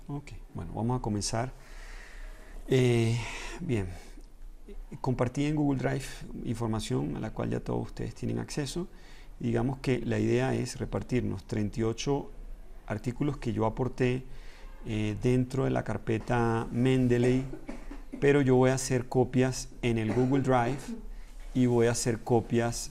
Ok, bueno, vamos a comenzar. Bien, compartí en Google Drive información a la cual ya todos ustedes tienen acceso. Digamos que la idea es repartirnos 38 artículos que yo aporté dentro de la carpeta Mendeley, pero yo voy a hacer copias en el Google Drive y voy a hacer copias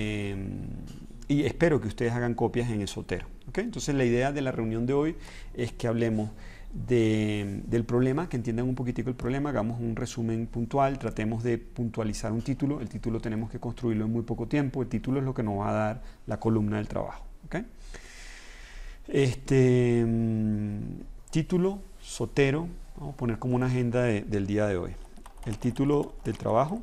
y espero que ustedes hagan copias en Zotero. ¿Okay? Entonces la idea de la reunión de hoy es que hablemos del problema, que entiendan un poquitico el problema, hagamos un resumen puntual, tratemos de puntualizar un título. El título tenemos que construirlo en muy poco tiempo, el título es lo que nos va a dar la columna del trabajo. ¿Okay? Título, Zotero, vamos a poner como una agenda del día de hoy. El título del trabajo,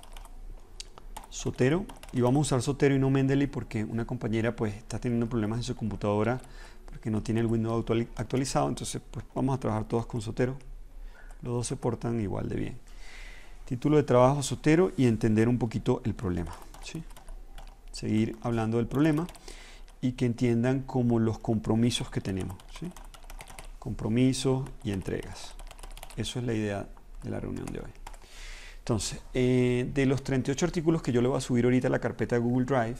Zotero, y vamos a usar Zotero y no Mendeley porque una compañera pues está teniendo problemas en su computadora porque no tiene el Windows actualizado, entonces pues vamos a trabajar todos con Zotero. Los dos se portan igual de bien. Título de trabajo, Zotero, y entender un poquito el problema, ¿sí? Seguir hablando del problema y que entiendan como los compromisos que tenemos, ¿sí? Compromisos y entregas. Eso es la idea de la reunión de hoy. Entonces, de los 38 artículos que yo le voy a subir ahorita a la carpeta de Google Drive,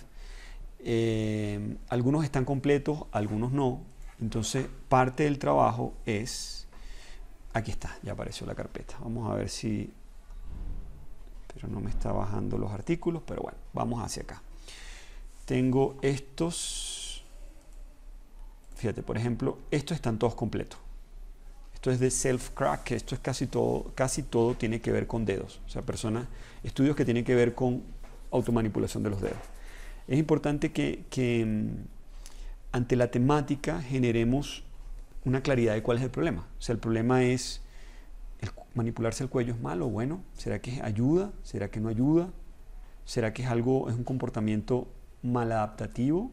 algunos están completos, algunos no. Entonces, parte del trabajo es... Aquí está, ya apareció la carpeta. Vamos a ver si... Pero no me está bajando los artículos, pero bueno, vamos hacia acá. Tengo estos... Fíjate, por ejemplo, estos están todos completos. Esto es de self-crack, esto es casi todo tiene que ver con dedos. O sea, estudios que tienen que ver con automanipulación de los dedos. Es importante que ante la temática generemos una claridad de cuál es el problema. O sea, el problema es, manipularse el cuello es malo o bueno. ¿Será que ayuda? ¿Será que no ayuda? ¿Será que es un comportamiento maladaptativo?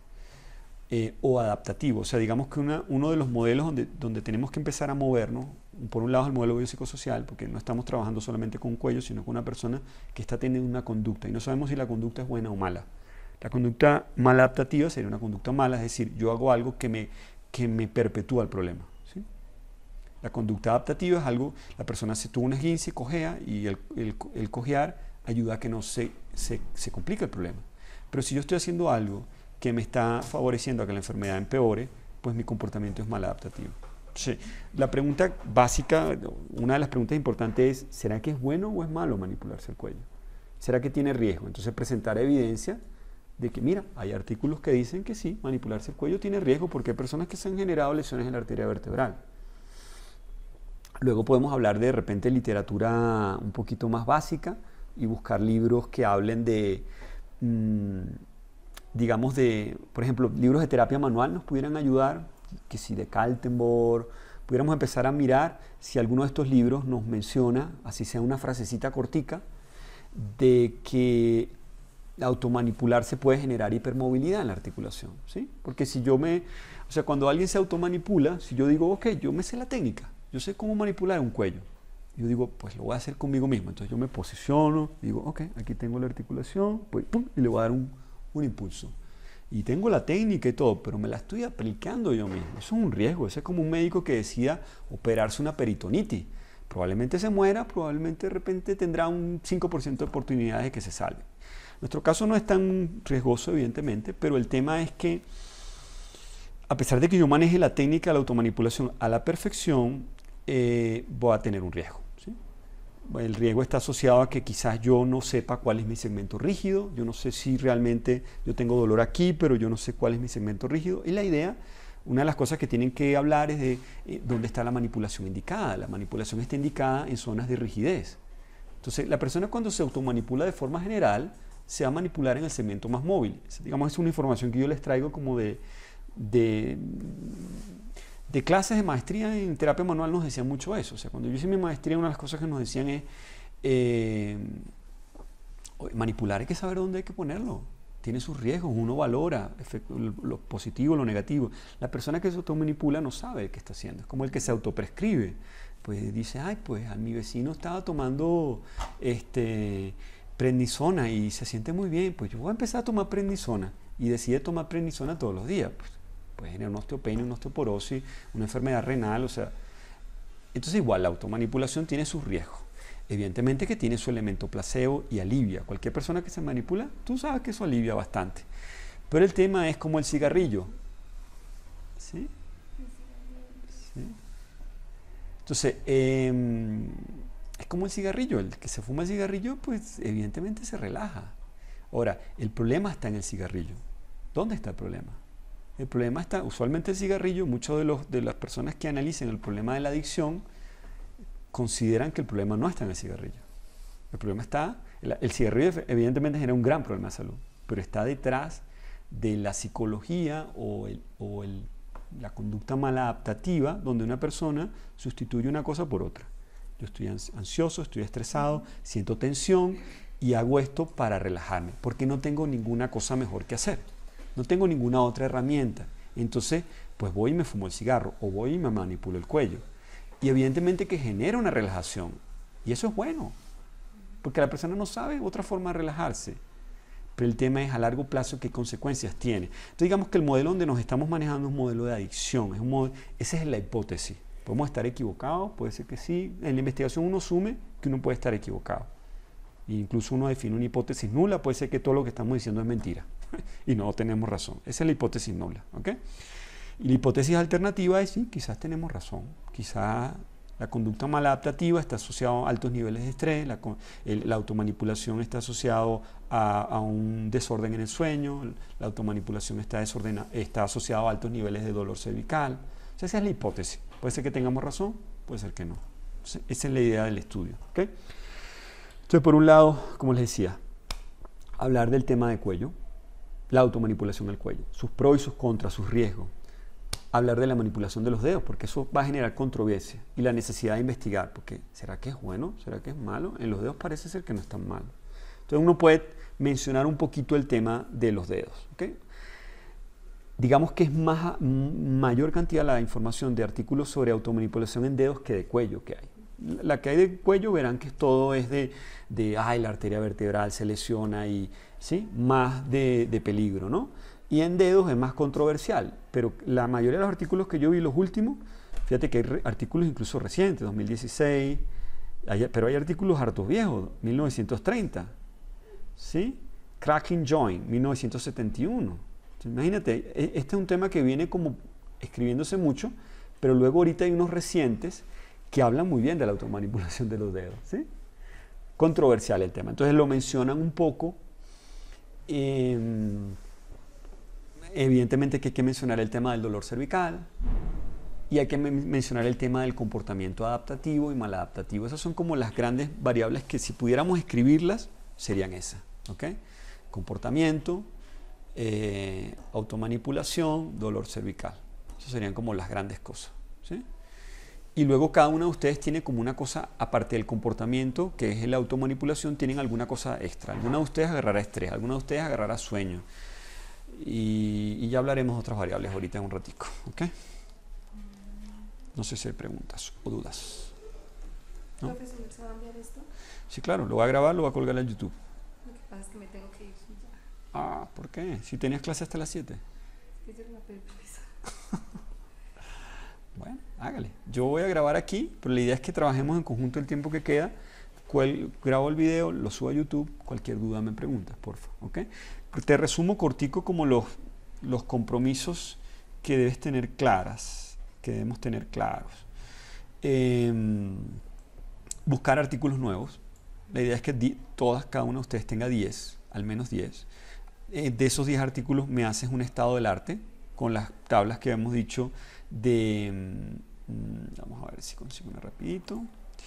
O adaptativo. O sea, digamos que uno de los modelos donde tenemos que empezar a movernos, por un lado es el modelo biopsicosocial, porque no estamos trabajando solamente con un cuello, sino con una persona que está teniendo una conducta y no sabemos si la conducta es buena o mala. La conducta maladaptativa sería una conducta mala, es decir, yo hago algo que me perpetúa el problema, ¿sí? La conducta adaptativa es algo, la persona se tuvo un esguince, cojea, y el cojear ayuda a que no se complique el problema. Pero si yo estoy haciendo algo que me está favoreciendo a que la enfermedad empeore, pues mi comportamiento es maladaptativo. Sí. La pregunta básica, una de las preguntas importantes es, ¿será que es bueno o es malo manipularse el cuello? ¿Será que tiene riesgo? Entonces presentar evidencia de que, mira, hay artículos que dicen que sí, manipularse el cuello tiene riesgo porque hay personas que se han generado lesiones en la arteria vertebral. Luego podemos hablar de repente literatura un poquito más básica y buscar libros que hablen de... digamos por ejemplo, libros de terapia manual nos pudieran ayudar, que si de Kaltenborn, pudiéramos empezar a mirar si alguno de estos libros nos menciona, así sea una frasecita cortica, de que automanipularse puede generar hipermovilidad en la articulación, ¿sí? Porque si o sea, cuando alguien se automanipula, si yo digo, ok, yo me sé la técnica, yo sé cómo manipular un cuello, yo digo, pues lo voy a hacer conmigo mismo, entonces yo me posiciono, digo, ok, aquí tengo la articulación, pues, pum, y le voy a dar un impulso. Y tengo la técnica y todo, pero me la estoy aplicando yo mismo. Eso es un riesgo. Eso es como un médico que decida operarse una peritonitis. Probablemente se muera, probablemente de repente tendrá un 5% de oportunidades de que se salve. Nuestro caso no es tan riesgoso, evidentemente, pero el tema es que, a pesar de que yo maneje la técnica de la automanipulación a la perfección, voy a tener un riesgo. El riesgo está asociado a que quizás yo no sepa cuál es mi segmento rígido, yo no sé si realmente yo tengo dolor aquí, pero yo no sé cuál es mi segmento rígido. Y la idea, una de las cosas que tienen que hablar es de dónde está la manipulación indicada. La manipulación está indicada en zonas de rigidez. Entonces, la persona cuando se automanipula de forma general, se va a manipular en el segmento más móvil. Digamos, es una información que yo les traigo como de clases de maestría en terapia manual nos decían mucho eso. O sea, cuando yo hice mi maestría, una de las cosas que nos decían es manipular hay que saber dónde hay que ponerlo. Tiene sus riesgos, uno valora lo positivo, lo negativo. La persona que se automanipula no sabe qué está haciendo. Es como el que se autoprescribe. Pues dice, ay, pues a mi vecino estaba tomando prednisona y se siente muy bien. Pues yo voy a empezar a tomar prednisona. Y decide tomar prednisona todos los días. Pues genera una osteopenia, una osteoporosis, una enfermedad renal, o sea, Entonces igual la automanipulación tiene sus riesgos. Evidentemente que tiene su elemento placebo y alivia. Cualquier persona que se manipula, tú sabes que eso alivia bastante. Pero el tema es como el cigarrillo. ¿Sí? ¿Sí? Entonces, es como el cigarrillo. El que se fuma el cigarrillo, pues evidentemente se relaja. Ahora, el problema está en el cigarrillo. ¿Dónde está el problema? El problema está, usualmente el cigarrillo, muchos de las personas que analicen el problema de la adicción consideran que el problema no está en el cigarrillo. El problema está, el cigarrillo evidentemente genera un gran problema de salud, pero está detrás de la psicología o la conducta maladaptativa, donde una persona sustituye una cosa por otra. Yo estoy ansioso, estoy estresado, siento tensión y hago esto para relajarme, porque no tengo ninguna cosa mejor que hacer. No tengo ninguna otra herramienta. Entonces, pues voy y me fumo el cigarro, o voy y me manipulo el cuello. Y evidentemente que genera una relajación. Y eso es bueno, porque la persona no sabe otra forma de relajarse. Pero el tema es a largo plazo qué consecuencias tiene. Entonces digamos que el modelo donde nos estamos manejando es un modelo de adicción. Esa es la hipótesis. Podemos estar equivocados, puede ser que sí. En la investigación uno asume que uno puede estar equivocado. E incluso uno define una hipótesis nula, puede ser que todo lo que estamos diciendo es mentira. Y no tenemos razón. Esa es la hipótesis nula. ¿Okay? Y la hipótesis alternativa es sí, quizás tenemos razón. Quizás la conducta maladaptativa está asociada a altos niveles de estrés, la automanipulación está asociada a un desorden en el sueño, la automanipulación está asociada a altos niveles de dolor cervical. O sea, esa es la hipótesis. Puede ser que tengamos razón, puede ser que no. Entonces, esa es la idea del estudio. ¿Okay? Entonces, por un lado, como les decía, hablar del tema de cuello, la automanipulación del cuello, sus pros y sus contras, sus riesgos. Hablar de la manipulación de los dedos, porque eso va a generar controversia y la necesidad de investigar, porque ¿será que es bueno? ¿Será que es malo? En los dedos parece ser que no es tan malo. Entonces uno puede mencionar un poquito el tema de los dedos. ¿Okay? Digamos que es mayor cantidad la información de artículos sobre automanipulación en dedos que de cuello que hay. La que hay de cuello verán que todo es la arteria vertebral se lesiona y ¿sí? Más de peligro, ¿no? Y en dedos es más controversial, pero la mayoría de los artículos que yo vi, los últimos, fíjate que hay artículos incluso recientes, 2016, pero hay artículos hartos viejos, 1930, ¿sí? Cracking Joint, 1971. Entonces, imagínate, este es un tema que viene como escribiéndose mucho, pero luego ahorita hay unos recientes que hablan muy bien de la automanipulación de los dedos, ¿sí? Controversial el tema. Entonces lo mencionan un poco. Evidentemente que hay que mencionar el tema del dolor cervical y hay que mencionar el tema del comportamiento adaptativo y maladaptativo. Esas son como las grandes variables que si pudiéramos escribirlas serían esas. ¿Okay? Comportamiento, automanipulación, dolor cervical. Esas serían como las grandes cosas. ¿Sí? Y luego cada uno de ustedes tiene como una cosa, aparte del comportamiento, que es la automanipulación, tienen alguna cosa extra. Alguna de ustedes agarrará estrés, alguna de ustedes agarrará sueño. Y ya hablaremos de otras variables ahorita en un ratico. ¿Okay? No sé si hay preguntas o dudas. ¿No? ¿Profesor, ¿se va a enviar esto? Sí, claro, lo voy a grabar, lo voy a colgar en YouTube. Lo que pasa es que me tengo que ir ya. Ah, ¿por qué? Si tenías clase hasta las 7. Es que yo no pedí permiso. Bueno, hágale. Yo voy a grabar aquí, pero la idea es que trabajemos en conjunto el tiempo que queda. Grabo el video, lo subo a YouTube. Cualquier duda me preguntas, porfa. ¿Okay? Te resumo cortico como los compromisos que debes tener claras, que debemos tener claros. Buscar artículos nuevos. La idea es que cada uno de ustedes tenga 10, al menos 10. De esos 10 artículos me haces un estado del arte con las tablas que hemos dicho vamos a ver si consigo una rapidito.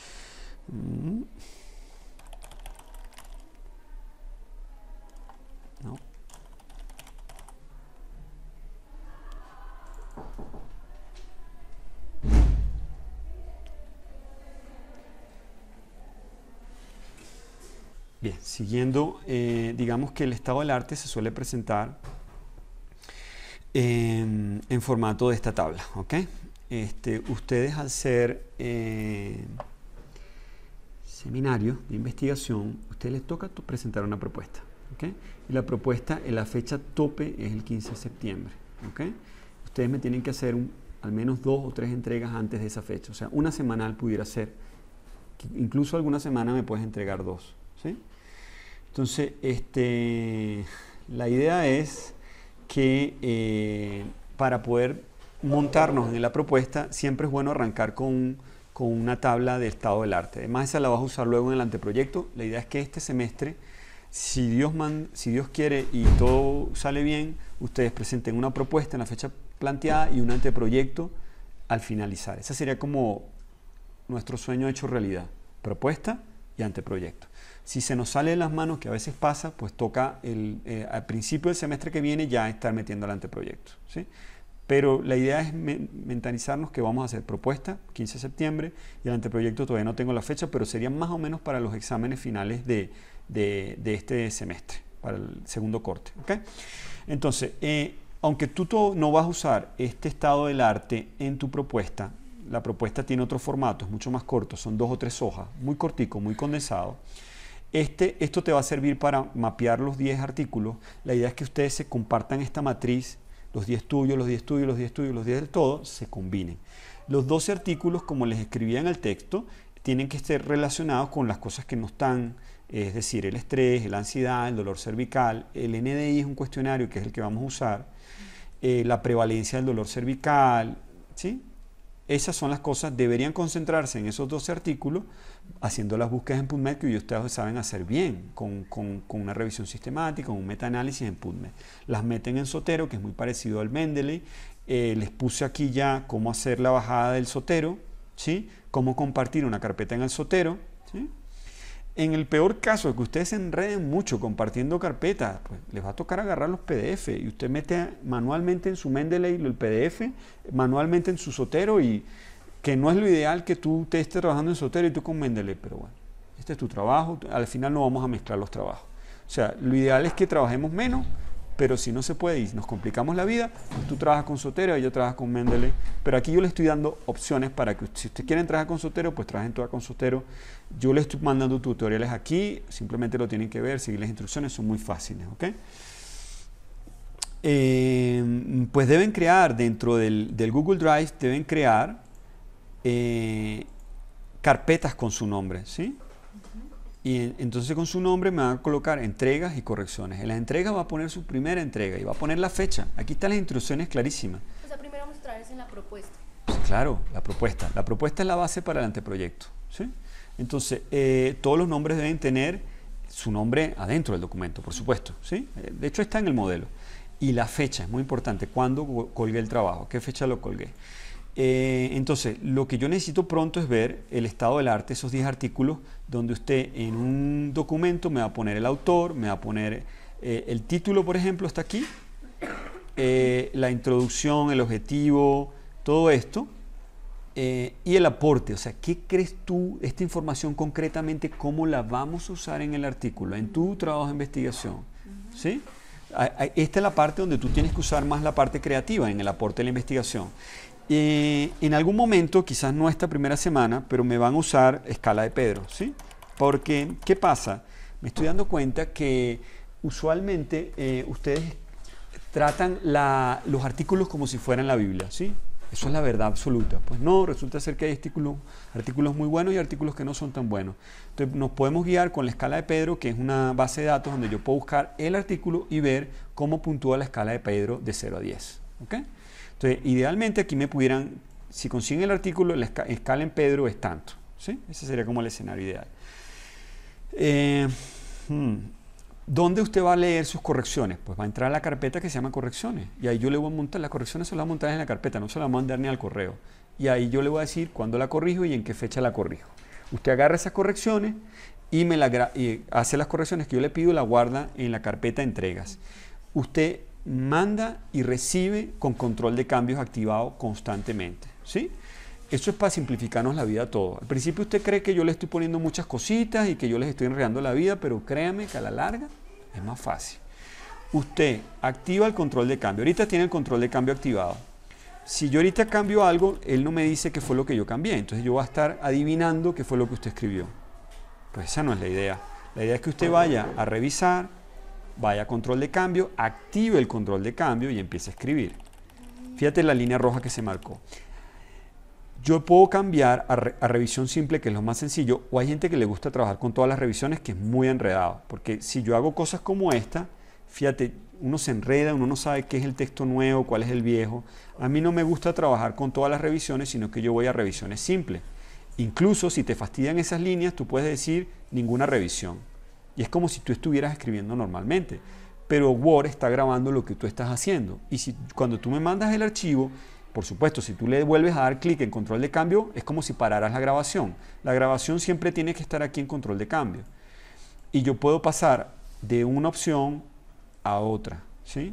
No. Bien, siguiendo, digamos que el estado del arte se suele presentar en formato de esta tabla, ¿ok? Ustedes al ser seminario de investigación, a ustedes les toca presentar una propuesta, ¿ok? Y la propuesta, la fecha tope es el 15 de septiembre, ¿ok? Ustedes me tienen que hacer al menos 2 o 3 entregas antes de esa fecha. O sea, una semanal pudiera ser. Incluso alguna semana me puedes entregar 2. ¿Sí? Entonces, la idea es que para poder montarnos en la propuesta, siempre es bueno arrancar con una tabla de estado del arte. Además, esa la vas a usar luego en el anteproyecto. La idea es que este semestre, si Dios quiere y todo sale bien, ustedes presenten una propuesta en la fecha planteada y un anteproyecto al finalizar. Ese sería como nuestro sueño hecho realidad. Propuesta y anteproyecto. Si se nos sale de las manos, que a veces pasa, pues toca al principio del semestre que viene ya estar metiendo el anteproyecto. ¿Sí? Pero la idea es mentalizarnos que vamos a hacer propuesta, 15 de septiembre, y el anteproyecto todavía no tengo la fecha, pero sería más o menos para los exámenes finales de este semestre, para el segundo corte. ¿Okay? Entonces, aunque tú no vas a usar este estado del arte en tu propuesta, la propuesta tiene otro formato, es mucho más corto, son 2 o 3 hojas, muy cortico, muy condensado. Esto te va a servir para mapear los 10 artículos. La idea es que ustedes se compartan esta matriz, los 10 tuyos, los 10 tuyos, los 10 tuyos, los 10 del todo, se combinen. Los 12 artículos, como les escribía en el texto, tienen que estar relacionados con las cosas que no están, es decir, el estrés, la ansiedad, el dolor cervical. El NDI es un cuestionario que es el que vamos a usar, la prevalencia del dolor cervical, ¿sí? Esas son las cosas, deberían concentrarse en esos 12 artículos, haciendo las búsquedas en PubMed, que ustedes saben hacer bien, con una revisión sistemática, con un metaanálisis en PubMed. Las meten en Zotero, que es muy parecido al Mendeley. Les puse aquí ya cómo hacer la bajada del Zotero, ¿sí? Cómo compartir una carpeta en el Zotero, ¿sí? En el peor caso de que ustedes se enreden mucho compartiendo carpetas, pues les va a tocar agarrar los PDF y usted mete manualmente en su Mendeley el PDF, manualmente en su Zotero, y que no es lo ideal que tú te estés trabajando en Zotero y tú con Mendeley, pero bueno, este es tu trabajo, al final no vamos a mezclar los trabajos. O sea, lo ideal es que trabajemos menos, pero si no se puede y nos complicamos la vida, pues tú trabajas con Zotero y yo trabajo con Mendeley. Pero aquí yo le estoy dando opciones para que, si ustedes quieren trabajar con Zotero, pues trabajen todas con Zotero. Yo les estoy mandando tutoriales aquí, simplemente lo tienen que ver, seguir las instrucciones, son muy fáciles, ¿ok? Pues deben crear dentro del Google Drive, deben crear carpetas con su nombre, ¿sí? Y entonces con su nombre me van a colocar entregas y correcciones. En las entregas va a poner su primera entrega y va a poner la fecha. Aquí están las instrucciones clarísimas. O sea, primero vamos a traerse en la propuesta. Pues claro, la propuesta. La propuesta es la base para el anteproyecto, ¿sí? Entonces, todos los nombres deben tener su nombre adentro del documento, por supuesto, ¿sí? De hecho, está en el modelo. Y la fecha es muy importante. ¿Cuándo colgué el trabajo? ¿Qué fecha lo colgué? Entonces, lo que yo necesito pronto es ver el estado del arte, esos 10 artículos, donde usted en un documento me va a poner el autor, me va a poner el título, por ejemplo, está aquí, la introducción, el objetivo, todo esto, y el aporte. O sea, ¿qué crees tú, esta información concretamente, cómo la vamos a usar en el artículo, en tu trabajo de investigación? ¿Sí? Esta es la parte donde tú tienes que usar más la parte creativa en el aporte de la investigación. En algún momento, quizás no esta primera semana, pero me van a usar escala de Pedro, ¿sí? Porque, ¿qué pasa? Me estoy dando cuenta que usualmente ustedes tratan los artículos como si fueran la Biblia, ¿sí? Eso es la verdad absoluta. Pues no, resulta ser que hay artículos muy buenos y artículos que no son tan buenos. Entonces nos podemos guiar con la escala de Pedro, que es una base de datos donde yo puedo buscar el artículo y ver cómo puntúa la escala de Pedro de 0 a 10, ¿ok? Entonces, idealmente aquí me pudieran, si consiguen el artículo, la escala en Pedro es tanto, ¿sí? Ese sería como el escenario ideal. ¿Dónde usted va a leer sus correcciones? Pues va a entrar a la carpeta que se llama correcciones. Y ahí yo le voy a montar, las correcciones se las voy a montar en la carpeta, no se las voy a mandar ni al correo. Y ahí yo le voy a decir cuándo la corrijo y en qué fecha la corrijo. Usted agarra esas correcciones y hace las correcciones que yo le pido, la guarda en la carpeta entregas. Usted manda y recibe con control de cambios activado constantemente, ¿sí? Eso es para simplificarnos la vida a todos. Al principio usted cree que yo le estoy poniendo muchas cositas y que yo les estoy enredando la vida, pero créame que a la larga es más fácil. Usted activa el control de cambio. Ahorita tiene el control de cambio activado. Si yo ahorita cambio algo, él no me dice qué fue lo que yo cambié. Entonces yo voy a estar adivinando qué fue lo que usted escribió. Pues esa no es la idea. La idea es que usted vaya a revisar, vaya a control de cambio, active el control de cambio y empiece a escribir. Fíjate la línea roja que se marcó. Yo puedo cambiar a revisión simple, que es lo más sencillo, o hay gente que le gusta trabajar con todas las revisiones, que es muy enredado, porque si yo hago cosas como esta, fíjate, uno se enreda, uno no sabe qué es el texto nuevo, cuál es el viejo. A mí no me gusta trabajar con todas las revisiones, sino que yo voy a revisiones simples. Incluso si te fastidian esas líneas, tú puedes decir ninguna revisión. Y es como si tú estuvieras escribiendo normalmente, pero Word está grabando lo que tú estás haciendo. Y si cuando tú me mandas el archivo, por supuesto, si tú le vuelves a dar clic en control de cambio, es como si pararas la grabación. La grabación siempre tiene que estar aquí en control de cambio. Y yo puedo pasar de una opción a otra, ¿sí?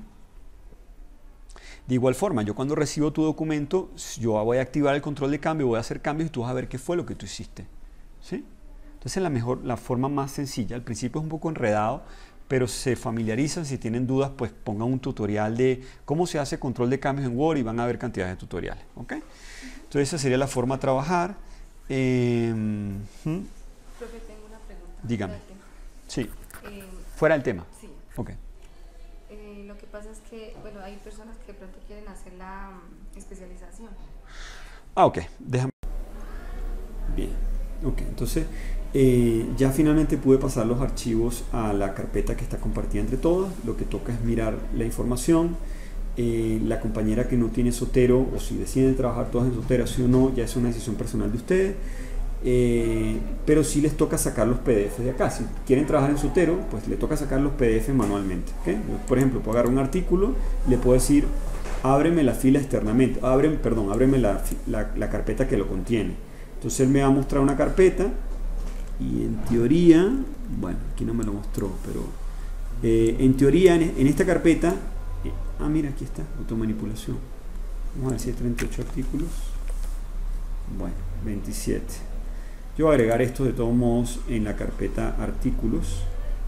De igual forma, yo cuando recibo tu documento, yo voy a activar el control de cambio, voy a hacer cambios y tú vas a ver qué fue lo que tú hiciste, ¿sí? Entonces la forma más sencilla. Al principio es un poco enredado, pero se familiarizan. Si tienen dudas, pues pongan un tutorial de cómo se hace control de cambios en Word y van a ver cantidades de tutoriales, ¿ok? Entonces esa sería la forma de trabajar. Profe, tengo una pregunta. Dígame. Sí. Eh, Fuera del tema. sí. Ok. Lo que pasa es que, bueno, hay personas que de pronto quieren hacer la especialización. Ok. Déjame. Bien. Ok. Entonces, ya finalmente pude pasar los archivos a la carpeta que está compartida entre todas. Lo que toca es mirar la información. La compañera que no tiene Zotero, o si deciden trabajar todas en Zotero, sí o no, ya es una decisión personal de ustedes. Pero sí les toca sacar los PDF de acá. Si quieren trabajar en Zotero, pues le toca sacar los PDF manualmente, ¿okay? Por ejemplo, puedo agarrar un artículo y le puedo decir, ábreme la fila externamente, ábreme la carpeta que lo contiene. Entonces él me va a mostrar una carpeta y en teoría, bueno, aquí no me lo mostró, pero en teoría en esta carpeta, mira, aquí está, automanipulación. Vamos a ver si hay 38 artículos. Bueno, 27. Yo voy a agregar esto de todos modos en la carpeta artículos.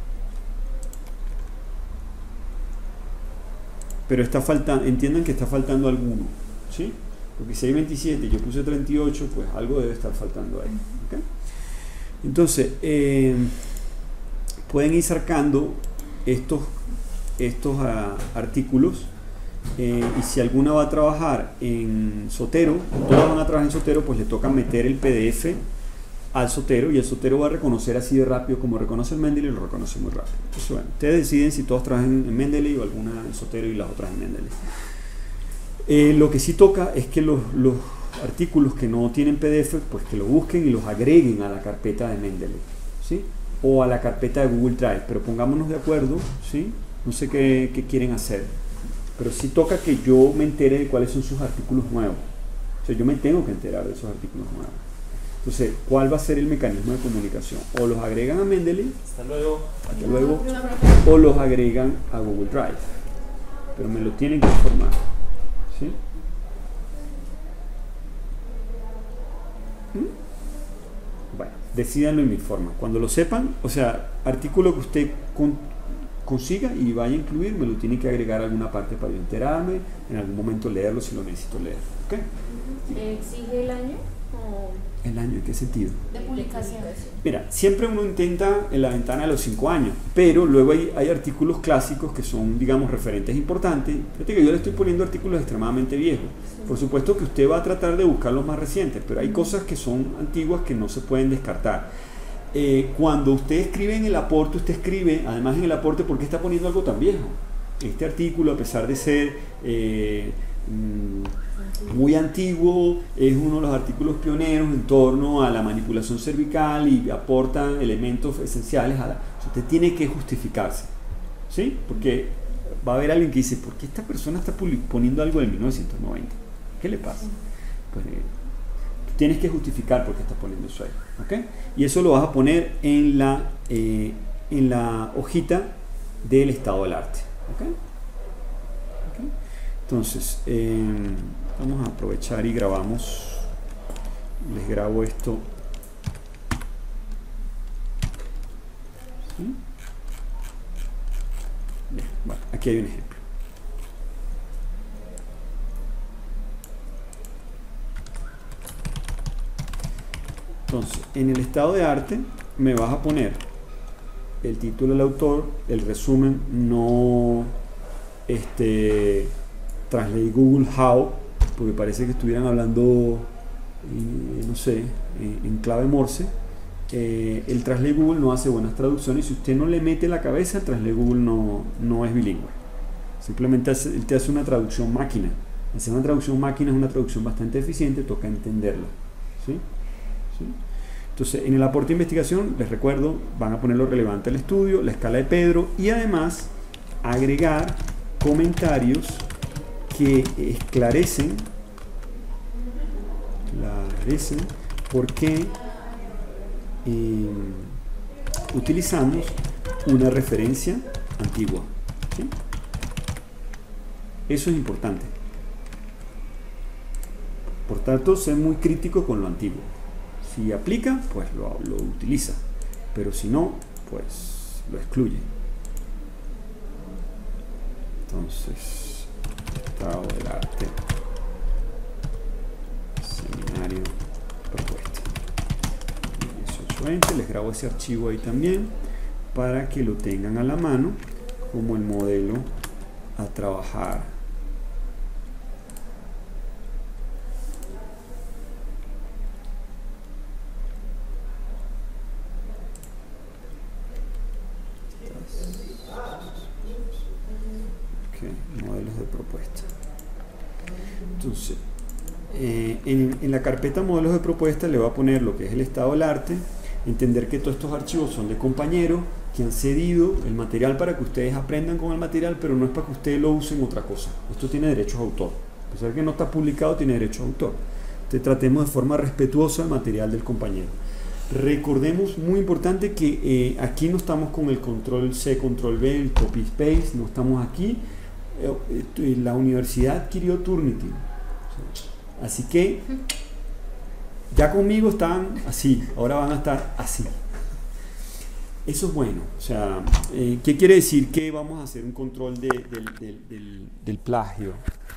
Pero entiendan que está faltando alguno, ¿sí? Porque si hay 27 y yo puse 38, pues algo debe estar faltando ahí, ¿okay? Entonces, pueden ir sacando estos artículos. Y si alguna va a trabajar en Zotero, todas van a trabajar en Zotero, pues le toca meter el PDF al Zotero y el Zotero va a reconocer así de rápido como reconoce el Mendeley, lo reconoce muy rápido. Entonces, bueno, ustedes deciden si todas trabajan en Mendeley o alguna en Zotero y las otras en Mendeley. Lo que sí toca es que los artículos que no tienen PDF, pues que lo busquen y los agreguen a la carpeta de Mendeley, ¿sí? O a la carpeta de Google Drive, pero pongámonos de acuerdo, ¿sí? No sé qué quieren hacer. Pero sí toca que yo me entere de cuáles son sus artículos nuevos. O sea, yo me tengo que enterar de esos artículos nuevos. Entonces, ¿cuál va a ser el mecanismo de comunicación? O los agregan a Mendeley, hasta luego, o los agregan a Google Drive. Pero me lo tienen que informar, ¿sí? Bueno, decídanlo en mi forma. Cuando lo sepan, o sea, artículo que usted consiga y vaya a incluir, me lo tiene que agregar a alguna parte para yo enterarme, en algún momento leerlo si lo necesito leer. ¿Okay? ¿Exige el año? ¿El año en qué sentido? De publicación. Mira, siempre uno intenta en la ventana de los 5 años, pero luego hay artículos clásicos que son, digamos, referentes importantes. Fíjate que yo le estoy poniendo artículos extremadamente viejos. Sí. Por supuesto que usted va a tratar de buscar los más recientes, pero hay cosas que son antiguas que no se pueden descartar. Cuando usted escribe en el aporte, usted escribe, además en el aporte, ¿por qué está poniendo algo tan viejo? Este artículo, a pesar de ser muy antiguo, es uno de los artículos pioneros en torno a la manipulación cervical y aporta elementos esenciales a usted tiene que justificarse, ¿sí? Porque va a haber alguien que dice, ¿por qué esta persona está poniendo algo de 1990? ¿Qué le pasa? Pues tienes que justificar por qué estás poniendo eso ahí, ¿ok? Y eso lo vas a poner en la hojita del estado del arte, ¿ok? ¿Okay? Entonces, vamos a aprovechar y grabamos, les grabo esto, ¿sí? Bien, bueno, aquí hay un ejemplo. Entonces, en el estado de arte me vas a poner el título del autor, el resumen, no Translate Google How, porque parece que estuvieran hablando, no sé, en clave Morse. El Translate Google no hace buenas traducciones. Si usted no le mete la cabeza, el Translate Google no es bilingüe. Simplemente él te hace una traducción máquina. Hacer una traducción máquina es una traducción bastante eficiente, toca entenderla. ¿Sí? ¿Sí? Entonces, en el aporte de investigación, les recuerdo, van a poner lo relevante al estudio, la escala de Pedro y además agregar comentarios que esclarecen por qué utilizamos una referencia antigua. ¿Sí? Eso es importante. Por tanto, sé muy crítico con lo antiguo. Si aplica, pues lo utiliza. Pero si no, pues lo excluye. Entonces, estado del arte, seminario, propuesta. 1820, les grabo ese archivo ahí también para que lo tengan a la mano como el modelo a trabajar. Modelos de propuesta. Entonces, en la carpeta modelos de propuesta le va a poner lo que es el estado del arte, entender que todos estos archivos son de compañeros que han cedido el material para que ustedes aprendan con el material, pero no es para que ustedes lo usen otra cosa. Esto tiene derechos de autor. A pesar de que no está publicado, tiene derechos de autor. Entonces, tratemos de forma respetuosa el material del compañero. Recordemos, muy importante, que aquí no estamos con el control C, control V, el copy paste, no estamos aquí. La universidad adquirió Turnitin, así que ya conmigo estaban así, ahora van a estar así. Eso es bueno. O sea, ¿qué quiere decir? Que vamos a hacer un control del plagio.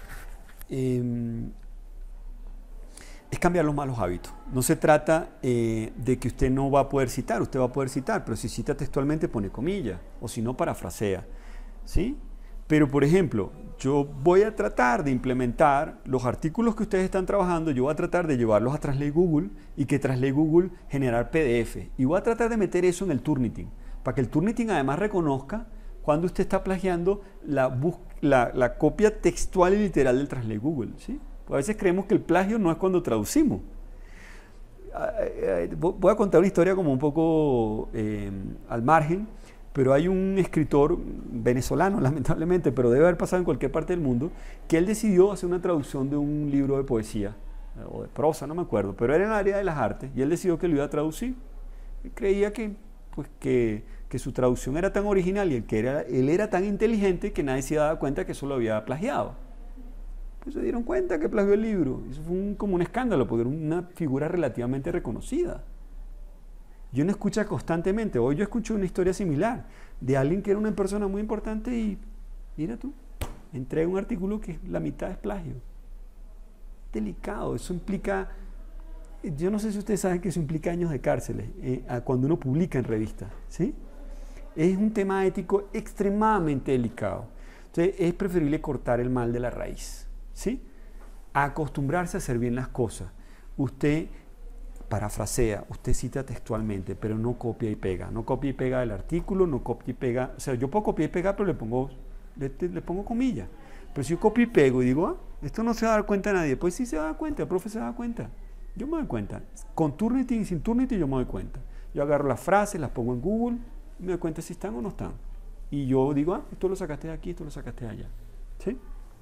Es cambiar los malos hábitos. No se trata de que usted no va a poder citar, usted va a poder citar, pero si cita textualmente pone comillas, o si no parafrasea, ¿sí? Pero, por ejemplo, yo voy a tratar de implementar los artículos que ustedes están trabajando, yo voy a tratar de llevarlos a Translate Google y que Translate Google generar PDF. Y voy a tratar de meter eso en el Turnitin, para que el Turnitin además reconozca cuando usted está plagiando la copia textual y literal del Translate Google, ¿sí? A veces creemos que el plagio no es cuando traducimos. Voy a contar una historia como un poco al margen, pero hay un escritor venezolano, lamentablemente, pero debe haber pasado en cualquier parte del mundo, que él decidió hacer una traducción de un libro de poesía, o de prosa, no me acuerdo, pero era en el área de las artes, y él decidió que lo iba a traducir. Él creía que su traducción era tan original y él era tan inteligente que nadie se daba cuenta que eso lo había plagiado. Pues se dieron cuenta que plagió el libro. Eso fue como un escándalo, porque era una figura relativamente reconocida. Y uno escucha constantemente. Hoy yo escucho una historia similar de alguien que era una persona muy importante y, mira tú, entrega un artículo que la mitad es plagio. Delicado. Eso implica, yo no sé si ustedes saben que eso implica años de cárcel cuando uno publica en revistas, ¿sí? Es un tema ético extremadamente delicado. Entonces es preferible cortar el mal de la raíz, ¿sí? Acostumbrarse a hacer bien las cosas. Usted parafrasea, usted cita textualmente, pero no copia y pega. No copia y pega el artículo, no copia y pega. O sea, yo puedo copiar y pegar, pero le pongo comillas. Pero si yo copio y pego y digo, esto no se va a dar cuenta nadie, pues sí se va a dar cuenta, el profe se va a dar cuenta. Yo me doy cuenta. Con Turnitin y sin Turnitin yo me doy cuenta. Yo agarro las frases, las pongo en Google y me doy cuenta si están o no están. Y yo digo, esto lo sacaste de aquí, esto lo sacaste de allá. ¿Sí?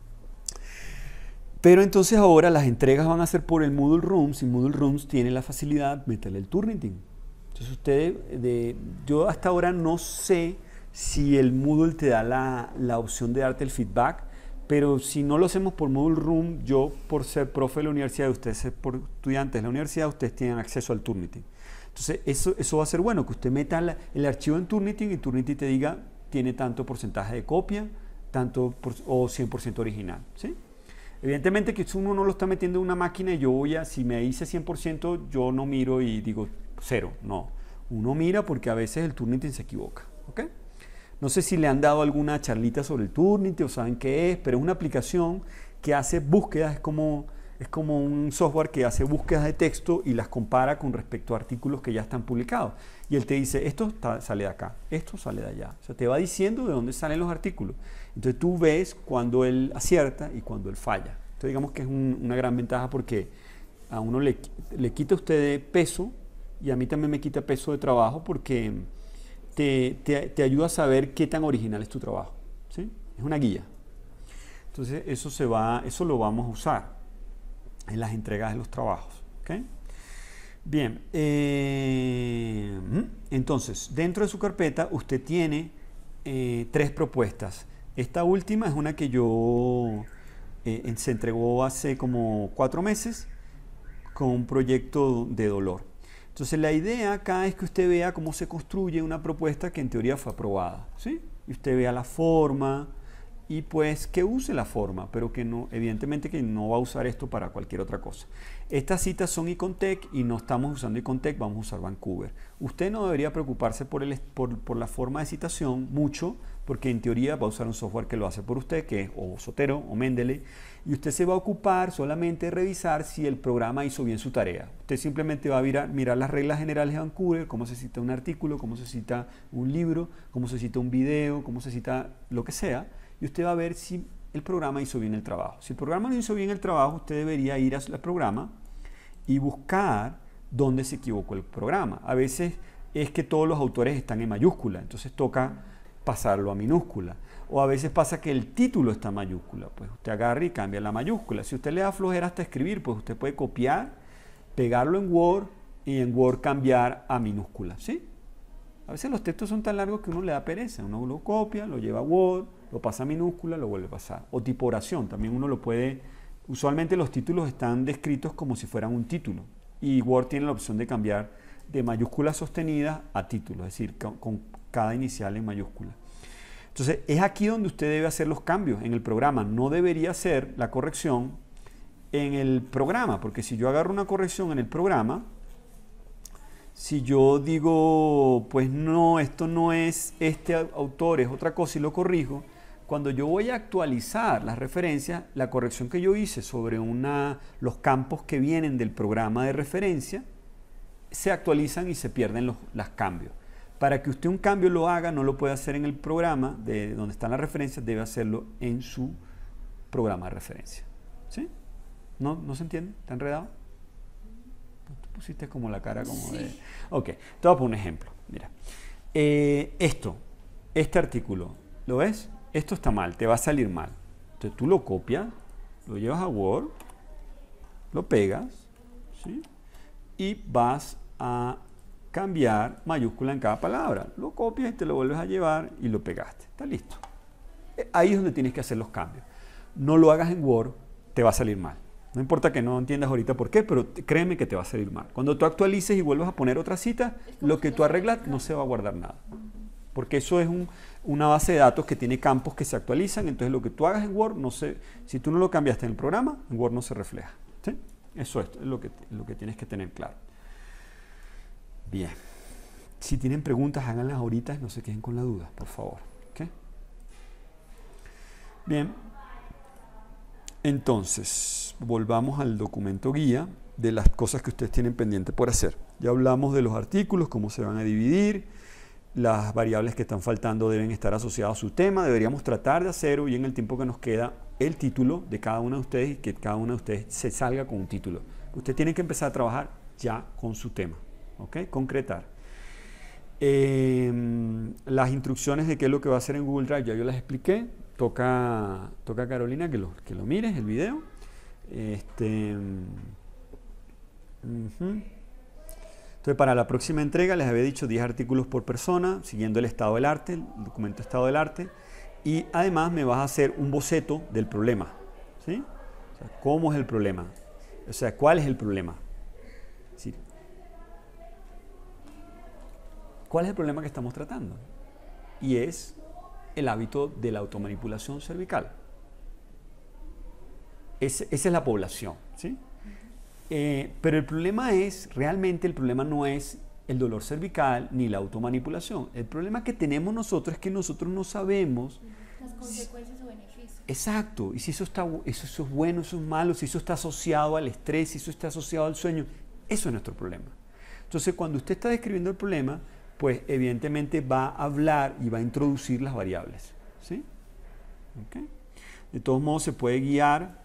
Pero entonces ahora las entregas van a ser por el Moodle Rooms y Moodle Rooms tiene la facilidad de meterle el Turnitin. Entonces yo hasta ahora no sé si el Moodle te da la opción de darte el feedback, pero si no lo hacemos por Moodle Room, yo por ser profe de la universidad, ustedes ser por estudiantes de la universidad, ustedes tienen acceso al Turnitin. Entonces eso va a ser bueno, que usted meta el archivo en Turnitin y Turnitin te diga, tiene tanto porcentaje de copia, o 100% original, ¿sí? Evidentemente que uno no lo está metiendo en una máquina y si me dice 100%, yo no miro y digo 0, no. Uno mira porque a veces el Turnitin se equivoca, ¿ok? No sé si le han dado alguna charlita sobre el Turnitin o saben qué es, pero es una aplicación que hace búsquedas, es como un software que hace búsquedas de texto y las compara con respecto a artículos que ya están publicados. Y él te dice, esto sale de acá, esto sale de allá. O sea, te va diciendo de dónde salen los artículos. Entonces tú ves cuando él acierta y cuando él falla. Entonces digamos que es una gran ventaja porque a uno le quita a usted peso y a mí también me quita peso de trabajo porque te ayuda a saber qué tan original es tu trabajo, ¿sí? Es una guía. Entonces eso lo vamos a usar en las entregas de los trabajos, ¿okay? Bien, entonces dentro de su carpeta usted tiene 3 propuestas. Esta última es una que se entregó hace como 4 meses con un proyecto de dolor. Entonces la idea acá es que usted vea cómo se construye una propuesta que en teoría fue aprobada, ¿sí? Y usted vea la forma y pues que use la forma, pero que no, evidentemente que no va a usar esto para cualquier otra cosa. Estas citas son Icontec y no estamos usando Icontec, vamos a usar Vancouver. Usted no debería preocuparse por la forma de citación mucho, porque en teoría va a usar un software que lo hace por usted, que es o Zotero o Mendeley, y usted se va a ocupar solamente de revisar si el programa hizo bien su tarea. Usted simplemente va a mirar las reglas generales de Vancouver, cómo se cita un artículo, cómo se cita un libro, cómo se cita un video, cómo se cita lo que sea, y usted va a ver si el programa hizo bien el trabajo. Si el programa no hizo bien el trabajo, usted debería ir al programa y buscar dónde se equivocó el programa. A veces es que todos los autores están en mayúscula, entonces toca pasarlo a minúscula. O a veces pasa que el título está en mayúscula, pues usted agarra y cambia la mayúscula. Si usted le da flojera hasta escribir, pues usted puede copiar, pegarlo en Word y en Word cambiar a minúscula, ¿sí? A veces los textos son tan largos que uno le da pereza. Uno lo copia, lo lleva a Word, lo pasa a minúscula, lo vuelve a pasar. O tipo oración, también uno lo puede... Usualmente los títulos están descritos como si fueran un título. Y Word tiene la opción de cambiar de mayúsculas sostenidas a título, es decir, con cada inicial en mayúscula. Entonces, es aquí donde usted debe hacer los cambios en el programa. No debería hacer la corrección en el programa, porque si yo agarro una corrección en el programa, si yo digo, pues no, esto no es este autor, es otra cosa y lo corrijo, cuando yo voy a actualizar las referencias, la corrección que yo hice sobre los campos que vienen del programa de referencia, se actualizan y se pierden los cambios. Para que usted un cambio lo haga, no lo puede hacer en el programa de donde están las referencias, debe hacerlo en su programa de referencia. ¿Sí? ¿No se entiende? ¿Está enredado? Tú pusiste como la cara como de... Ok, te voy a poner un ejemplo. Mira, este artículo, ¿lo ves? Esto está mal, te va a salir mal. Entonces tú lo copias, lo llevas a Word, lo pegas, ¿sí? Y vas a cambiar mayúscula en cada palabra. Lo copias y te lo vuelves a llevar y lo pegaste. Está listo. Ahí es donde tienes que hacer los cambios. No lo hagas en Word, te va a salir mal. No importa que no entiendas ahorita por qué, pero créeme que te va a salir mal. Cuando tú actualices y vuelvas a poner otra cita, lo que tú arreglas no se va a guardar nada. Porque eso es una base de datos que tiene campos que se actualizan. Entonces lo que tú hagas en Word, si tú no lo cambiaste en el programa, en Word no se refleja. ¿Sí? Eso es lo que tienes que tener claro. Bien. Si tienen preguntas, háganlas ahorita y no se queden con la duda, por favor. ¿Okay? Bien. Entonces, volvamos al documento guía de las cosas que ustedes tienen pendiente por hacer. Ya hablamos de los artículos, cómo se van a dividir, las variables que están faltando deben estar asociadas a su tema. Deberíamos tratar de hacer hoy en el tiempo que nos queda el título de cada uno de ustedes y que cada uno de ustedes se salga con un título. Usted tiene que empezar a trabajar ya con su tema, ¿ok? Concretar. Las instrucciones de qué es lo que va a hacer en Google Drive ya yo las expliqué. Toca Carolina que lo mires el video. Entonces, para la próxima entrega les había dicho 10 artículos por persona, siguiendo el estado del arte, el documento estado del arte, y además me vas a hacer un boceto del problema, ¿sí? O sea, ¿cómo es el problema? O sea, ¿cuál es el problema? ¿Sí? ¿Cuál es el problema que estamos tratando? Y es el hábito de la automanipulación cervical. Esa es la población, ¿sí? Pero el problema realmente el problema no es el dolor cervical ni la automanipulación. El problema que tenemos nosotros es que nosotros no sabemos las consecuencias o beneficios. exacto, y si eso es bueno, eso es malo, si eso está asociado al estrés, si eso está asociado al sueño, eso es nuestro problema. Entonces, cuando usted está describiendo el problema, pues evidentemente va a hablar y va a introducir las variables, ¿sí? ¿Okay? De todos modos, se puede guiar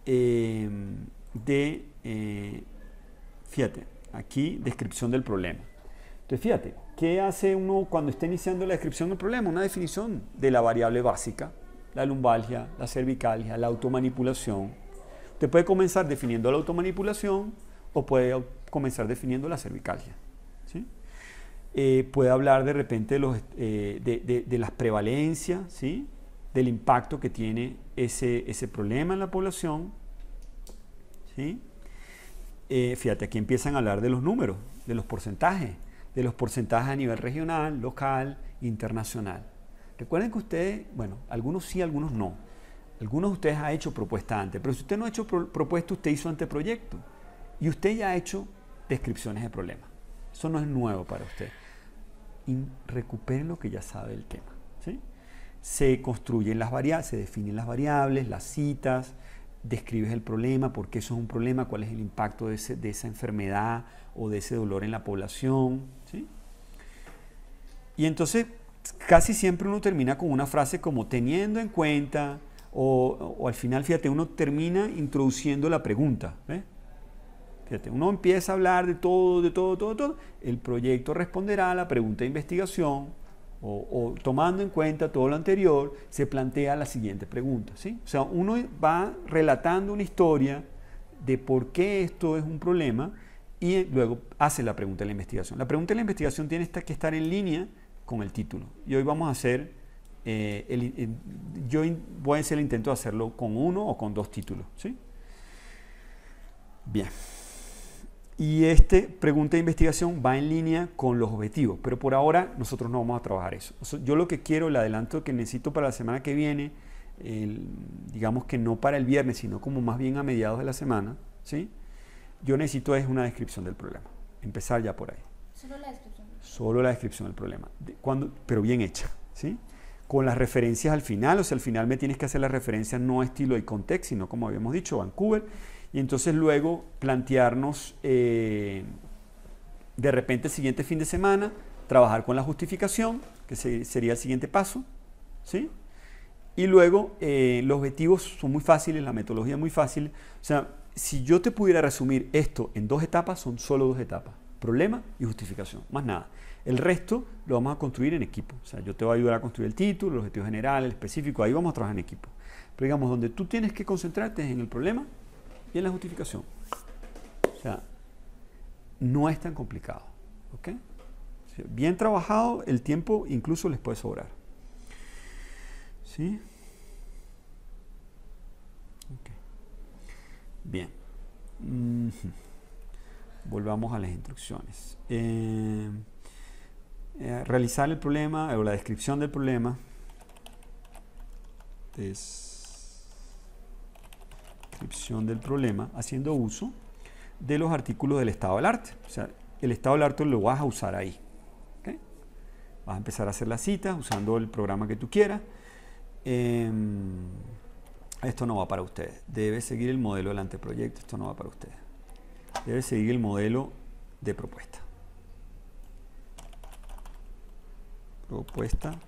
fíjate, aquí descripción del problema. Entonces, fíjate, ¿qué hace uno cuando está iniciando la descripción del problema? Una definición de la variable básica, la lumbalgia, la cervicalgia, la automanipulación. Usted puede comenzar definiendo la automanipulación o puede comenzar definiendo la cervicalgia, ¿sí? Puede hablar de repente de las prevalencias, ¿sí? Del impacto que tiene ese problema en la población, ¿sí? Fíjate, aquí empiezan a hablar de los números, de los porcentajes a nivel regional, local, internacional. Recuerden que ustedes, bueno, algunos sí, algunos no. Algunos de ustedes han hecho propuesta antes, pero si usted no ha hecho propuesta, usted hizo anteproyecto y usted ya ha hecho descripciones de problemas. Eso no es nuevo para usted. Y recuperen lo que ya sabe del tema, ¿sí? Se construyen las variables, se definen las variables, las citas, describes el problema, por qué eso es un problema, cuál es el impacto de esa enfermedad o de ese dolor en la población, ¿sí? Y entonces casi siempre uno termina con una frase como teniendo en cuenta o al final, fíjate, uno termina introduciendo la pregunta, ¿ves? Fíjate, uno empieza a hablar de todo. El proyecto responderá a la pregunta de investigación o tomando en cuenta todo lo anterior, se plantea la siguiente pregunta, ¿sí? O sea, uno va relatando una historia de por qué esto es un problema y luego hace la pregunta de la investigación. La pregunta de la investigación tiene que estar en línea con el título. Y hoy vamos a hacer, yo voy a hacer el intento de hacerlo con uno o con dos títulos, ¿sí? Bien. Y esta pregunta de investigación va en línea con los objetivos, pero por ahora nosotros no vamos a trabajar eso. Yo lo que quiero, el adelanto que necesito para la semana que viene, digamos que no para el viernes, sino como más bien a mediados de la semana, ¿sí? Yo necesito es una descripción del problema, empezar ya por ahí. Solo la descripción. Solo la descripción del problema, pero bien hecha, ¿sí? Con las referencias al final, o sea, al final me tienes que hacer las referencias no estilo y contexto, sino como habíamos dicho, Vancouver. Y entonces luego plantearnos de repente el siguiente fin de semana, trabajar con la justificación, que sería el siguiente paso, ¿sí? Y luego los objetivos son muy fáciles, la metodología es muy fácil. O sea, si yo te pudiera resumir esto en 2 etapas, son solo 2 etapas, problema y justificación, más nada. El resto lo vamos a construir en equipo. O sea, yo te voy a ayudar a construir el título, el objetivo general, el específico, ahí vamos a trabajar en equipo. Pero digamos, donde tú tienes que concentrarte es en el problema y en la justificación. O sea, no es tan complicado, ¿ok? O sea, bien trabajado, el tiempo incluso les puede sobrar. ¿Sí? Okay. Bien. Volvamos a las instrucciones. Realizar el problema o la descripción del problema. Descripción del problema haciendo uso de los artículos del estado del arte. O sea, el estado del arte lo vas a usar ahí. ¿Okay? Vas a empezar a hacer las citas usando el programa que tú quieras. Esto no va para ustedes. Debe seguir el modelo del anteproyecto. Esto no va para ustedes. Debe seguir el modelo de propuesta. Propuesta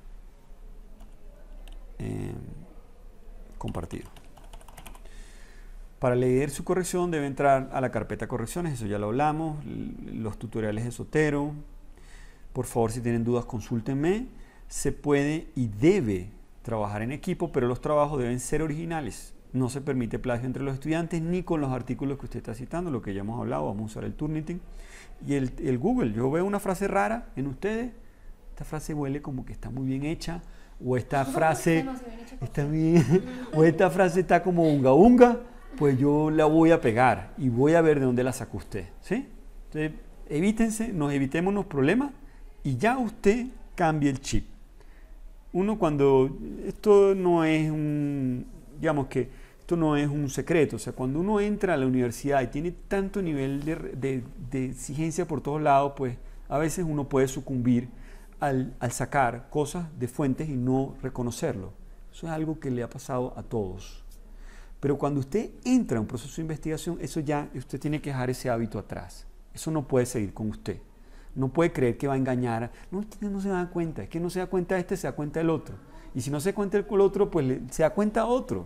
compartido. Para leer su corrección debe entrar a la carpeta correcciones, eso ya lo hablamos, los tutoriales de Sotero. Por favor, si tienen dudas, consúltenme. Se puede y debe trabajar en equipo, pero los trabajos deben ser originales. No se permite plagio entre los estudiantes ni con los artículos que usted está citando, lo que ya hemos hablado. Vamos a usar el Turnitin y el Google. Yo veo una frase rara en ustedes, esta frase huele como que está muy bien hecha, o esta frase está bien, o esta frase está como unga unga, pues yo la voy a pegar y voy a ver de dónde la sacó usted, ¿sí? Entonces, evitemos los problemas y ya usted cambie el chip. Uno cuando, esto no es digamos que esto no es un secreto, o sea, cuando uno entra a la universidad y tiene tanto nivel de exigencia por todos lados, pues A veces uno puede sucumbir al sacar cosas de fuentes y no reconocerlo. Eso es algo que le ha pasado a todos. Pero cuando usted entra en un proceso de investigación, eso ya, usted tiene que dejar ese hábito atrás. Eso no puede seguir con usted. No puede creer que va a engañar. No, usted no se da cuenta. Es que no se da cuenta este, se da cuenta el otro. Y si no se da cuenta el otro, pues se da cuenta otro.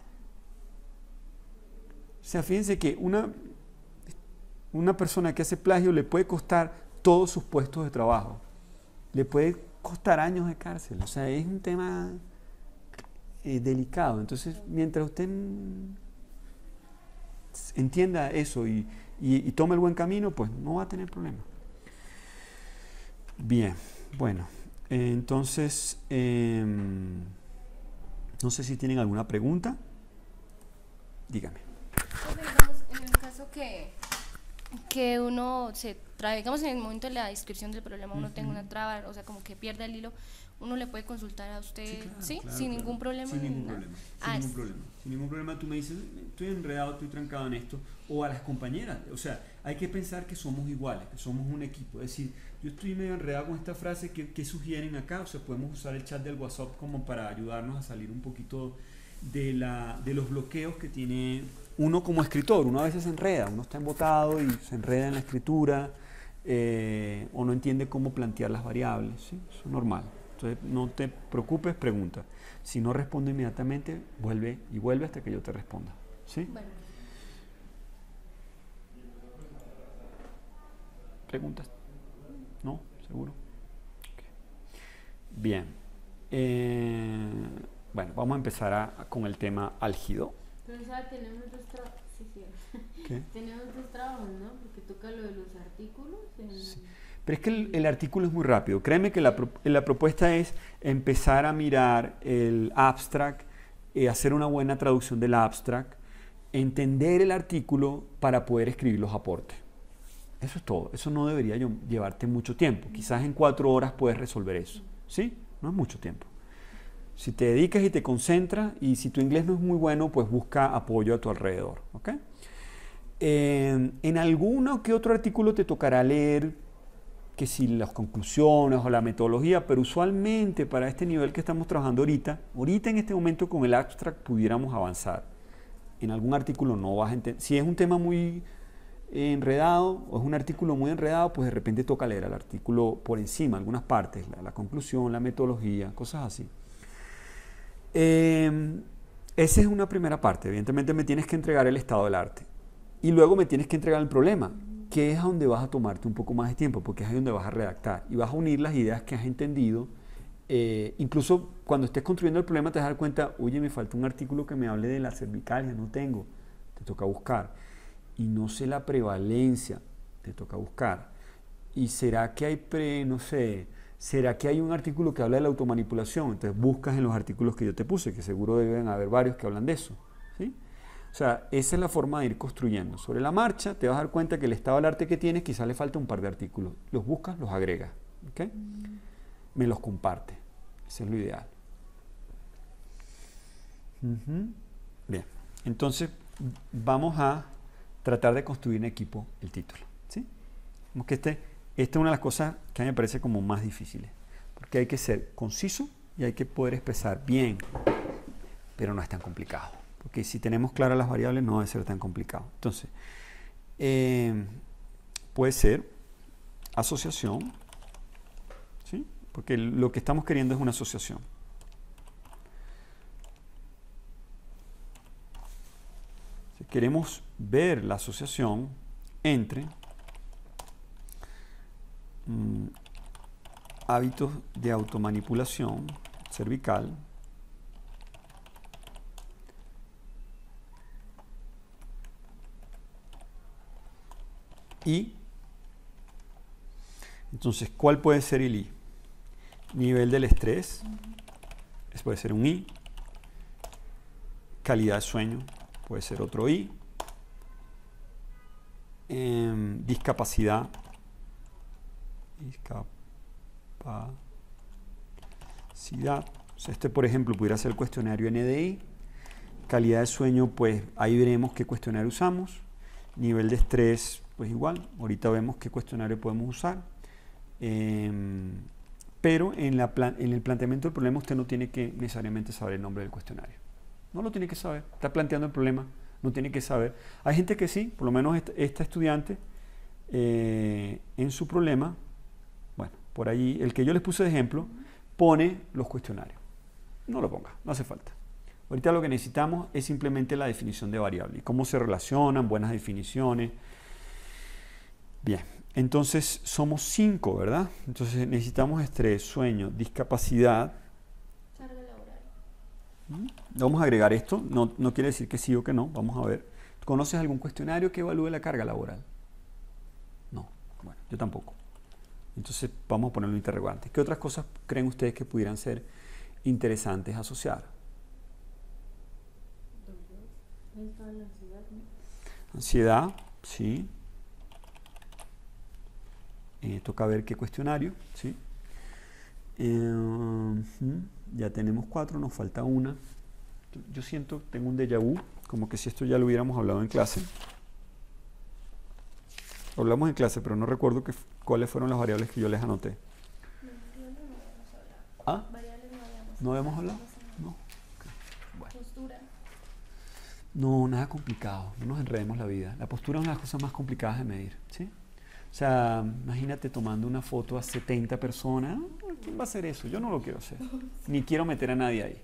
O sea, fíjense que una persona que hace plagio le puede costar todos sus puestos de trabajo. Le puede costar años de cárcel. O sea, es un tema delicado. Entonces, mientras usted entienda eso y tome el buen camino, pues no va a tener problema. Bien, bueno, entonces, no sé si tienen alguna pregunta. Dígame. Digamos, en el caso que uno se trae, digamos en el momento de la descripción del problema, uno tenga una traba, o sea, como que pierde el hilo, uno le puede consultar a usted, ¿sí? Claro, sin ningún problema. Sin ningún problema. Sin ningún problema tú me dices, estoy enredado, estoy trancado en esto, o a las compañeras. O sea, hay que pensar que somos iguales, que somos un equipo. Es decir, yo estoy medio enredado con esta frase, ¿qué sugieren acá? O sea, podemos usar el chat del WhatsApp como para ayudarnos a salir un poquito de los bloqueos que tiene uno como escritor. Uno a veces se enreda, uno está embotado y se enreda en la escritura, o no entiende cómo plantear las variables, ¿sí? Eso es normal. Entonces, no te preocupes, pregunta. Si no respondo inmediatamente, vuelve hasta que yo te responda. ¿Sí? Bueno. ¿Preguntas? ¿No? ¿Seguro? Okay. Bien. Bueno, vamos a empezar con el tema álgido. Profesora, tenemos dos trabajos. ¿Qué? Tenemos dos trabajos, ¿no? Porque toca lo de los artículos. Sí. Pero es que el artículo es muy rápido. Créeme que la propuesta es empezar a mirar el abstract, hacer una buena traducción del abstract, entender el artículo para poder escribir los aportes. Eso es todo. Eso no debería llevarte mucho tiempo. Quizás en 4 horas puedes resolver eso. ¿Sí? No es mucho tiempo. Si te dedicas y te concentras, y si tu inglés no es muy bueno, pues busca apoyo a tu alrededor. ¿Ok? En alguno que otro artículo te tocará leer que si las conclusiones o la metodología, pero usualmente para este nivel que estamos trabajando ahorita en este momento con el abstract pudiéramos avanzar. En algún artículo no vas a entender. Si es un tema muy enredado o es un artículo muy enredado, pues de repente toca leer el artículo por encima, algunas partes, la conclusión, la metodología, cosas así. Esa es una primera parte. Evidentemente me tienes que entregar el estado del arte y luego me tienes que entregar el problema, que es a donde vas a tomarte un poco más de tiempo, porque es ahí donde vas a redactar y vas a unir las ideas que has entendido. Incluso cuando estés construyendo el problema te vas a dar cuenta, oye, me falta un artículo que me hable de la cervicalia, no tengo, te toca buscar. Y no sé la prevalencia, te toca buscar. Y será que hay no sé, será que hay un artículo que habla de la automanipulación, entonces buscas en los artículos que yo te puse, que seguro deben haber varios que hablan de eso, ¿sí? O sea, esa es la forma de ir construyendo. Sobre la marcha te vas a dar cuenta que el estado del arte que tienes quizás le falta un par de artículos. Los buscas, los agregas. ¿Okay? Me los comparte. Ese es lo ideal. Bien. Entonces, vamos a tratar de construir en equipo el título. ¿Sí? Como que esta es una de las cosas que a mí me parece como más difíciles. Porque hay que ser conciso y hay que poder expresar bien, pero no es tan complicado. Porque si tenemos claras las variables no debe ser tan complicado. Entonces, puede ser asociación, ¿sí? Porque lo que estamos queriendo es una asociación. Si queremos ver la asociación entre hábitos de automanipulación cervical y entonces, ¿cuál puede ser el I? Nivel del estrés, eso puede ser un I. Calidad de sueño, puede ser otro I. Discapacidad. O sea, este, por ejemplo, pudiera ser el cuestionario NDI. Calidad de sueño, pues ahí veremos qué cuestionario usamos. Nivel de estrés, pues igual, ahorita vemos qué cuestionario podemos usar. Pero en el planteamiento del problema usted no tiene que necesariamente saber el nombre del cuestionario. No lo tiene que saber. Está planteando el problema, no tiene que saber. Hay gente que sí, por lo menos esta estudiante, en su problema, bueno, por ahí, el que yo les puse de ejemplo, pone los cuestionarios. No lo ponga, no hace falta. Ahorita lo que necesitamos es simplemente la definición de variable y cómo se relacionan, buenas definiciones. Bien, entonces somos 5, ¿verdad? Entonces necesitamos estrés, sueño, discapacidad. Carga laboral. Vamos a agregar esto, no quiere decir que sí o que no, vamos a ver. ¿Conoces algún cuestionario que evalúe la carga laboral? No, bueno, yo tampoco. Entonces vamos a ponerlo en interrogante. ¿Qué otras cosas creen ustedes que pudieran ser interesantes asociar? Ansiedad, sí. Toca ver qué cuestionario, ¿sí? Ya tenemos 4, nos falta una. Yo siento, tengo un déjà vu, como que si esto ya lo hubiéramos hablado en clase. Hablamos en clase, pero no recuerdo cuáles fueron las variables que yo les anoté. ¿Ah? ¿No habíamos hablado? No. Okay. Bueno. Postura. No, nada complicado, no nos enredemos la vida. La postura es una de las cosas más complicadas de medir, ¿sí? O sea, imagínate tomando una foto a 70 personas. ¿Quién va a hacer eso? Yo no lo quiero hacer. Ni quiero meter a nadie ahí.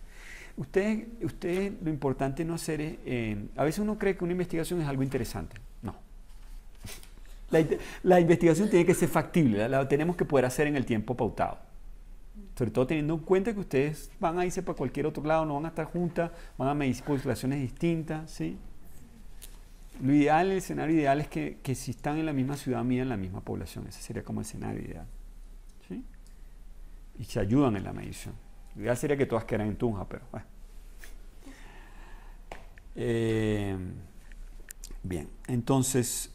Usted lo importante no hacer es... a veces uno cree que una investigación es algo interesante. No. La investigación tiene que ser factible, la tenemos que poder hacer en el tiempo pautado. Sobre todo teniendo en cuenta que ustedes van a irse para cualquier otro lado, no van a estar juntas, van a medir poblaciones distintas, ¿sí? Lo ideal, el escenario ideal es que si están en la misma ciudad midan la misma población. Ese sería como el escenario ideal, ¿sí? Y se ayudan en la medición. Lo ideal sería que todas quedaran en Tunja, pero bueno. Bien, entonces...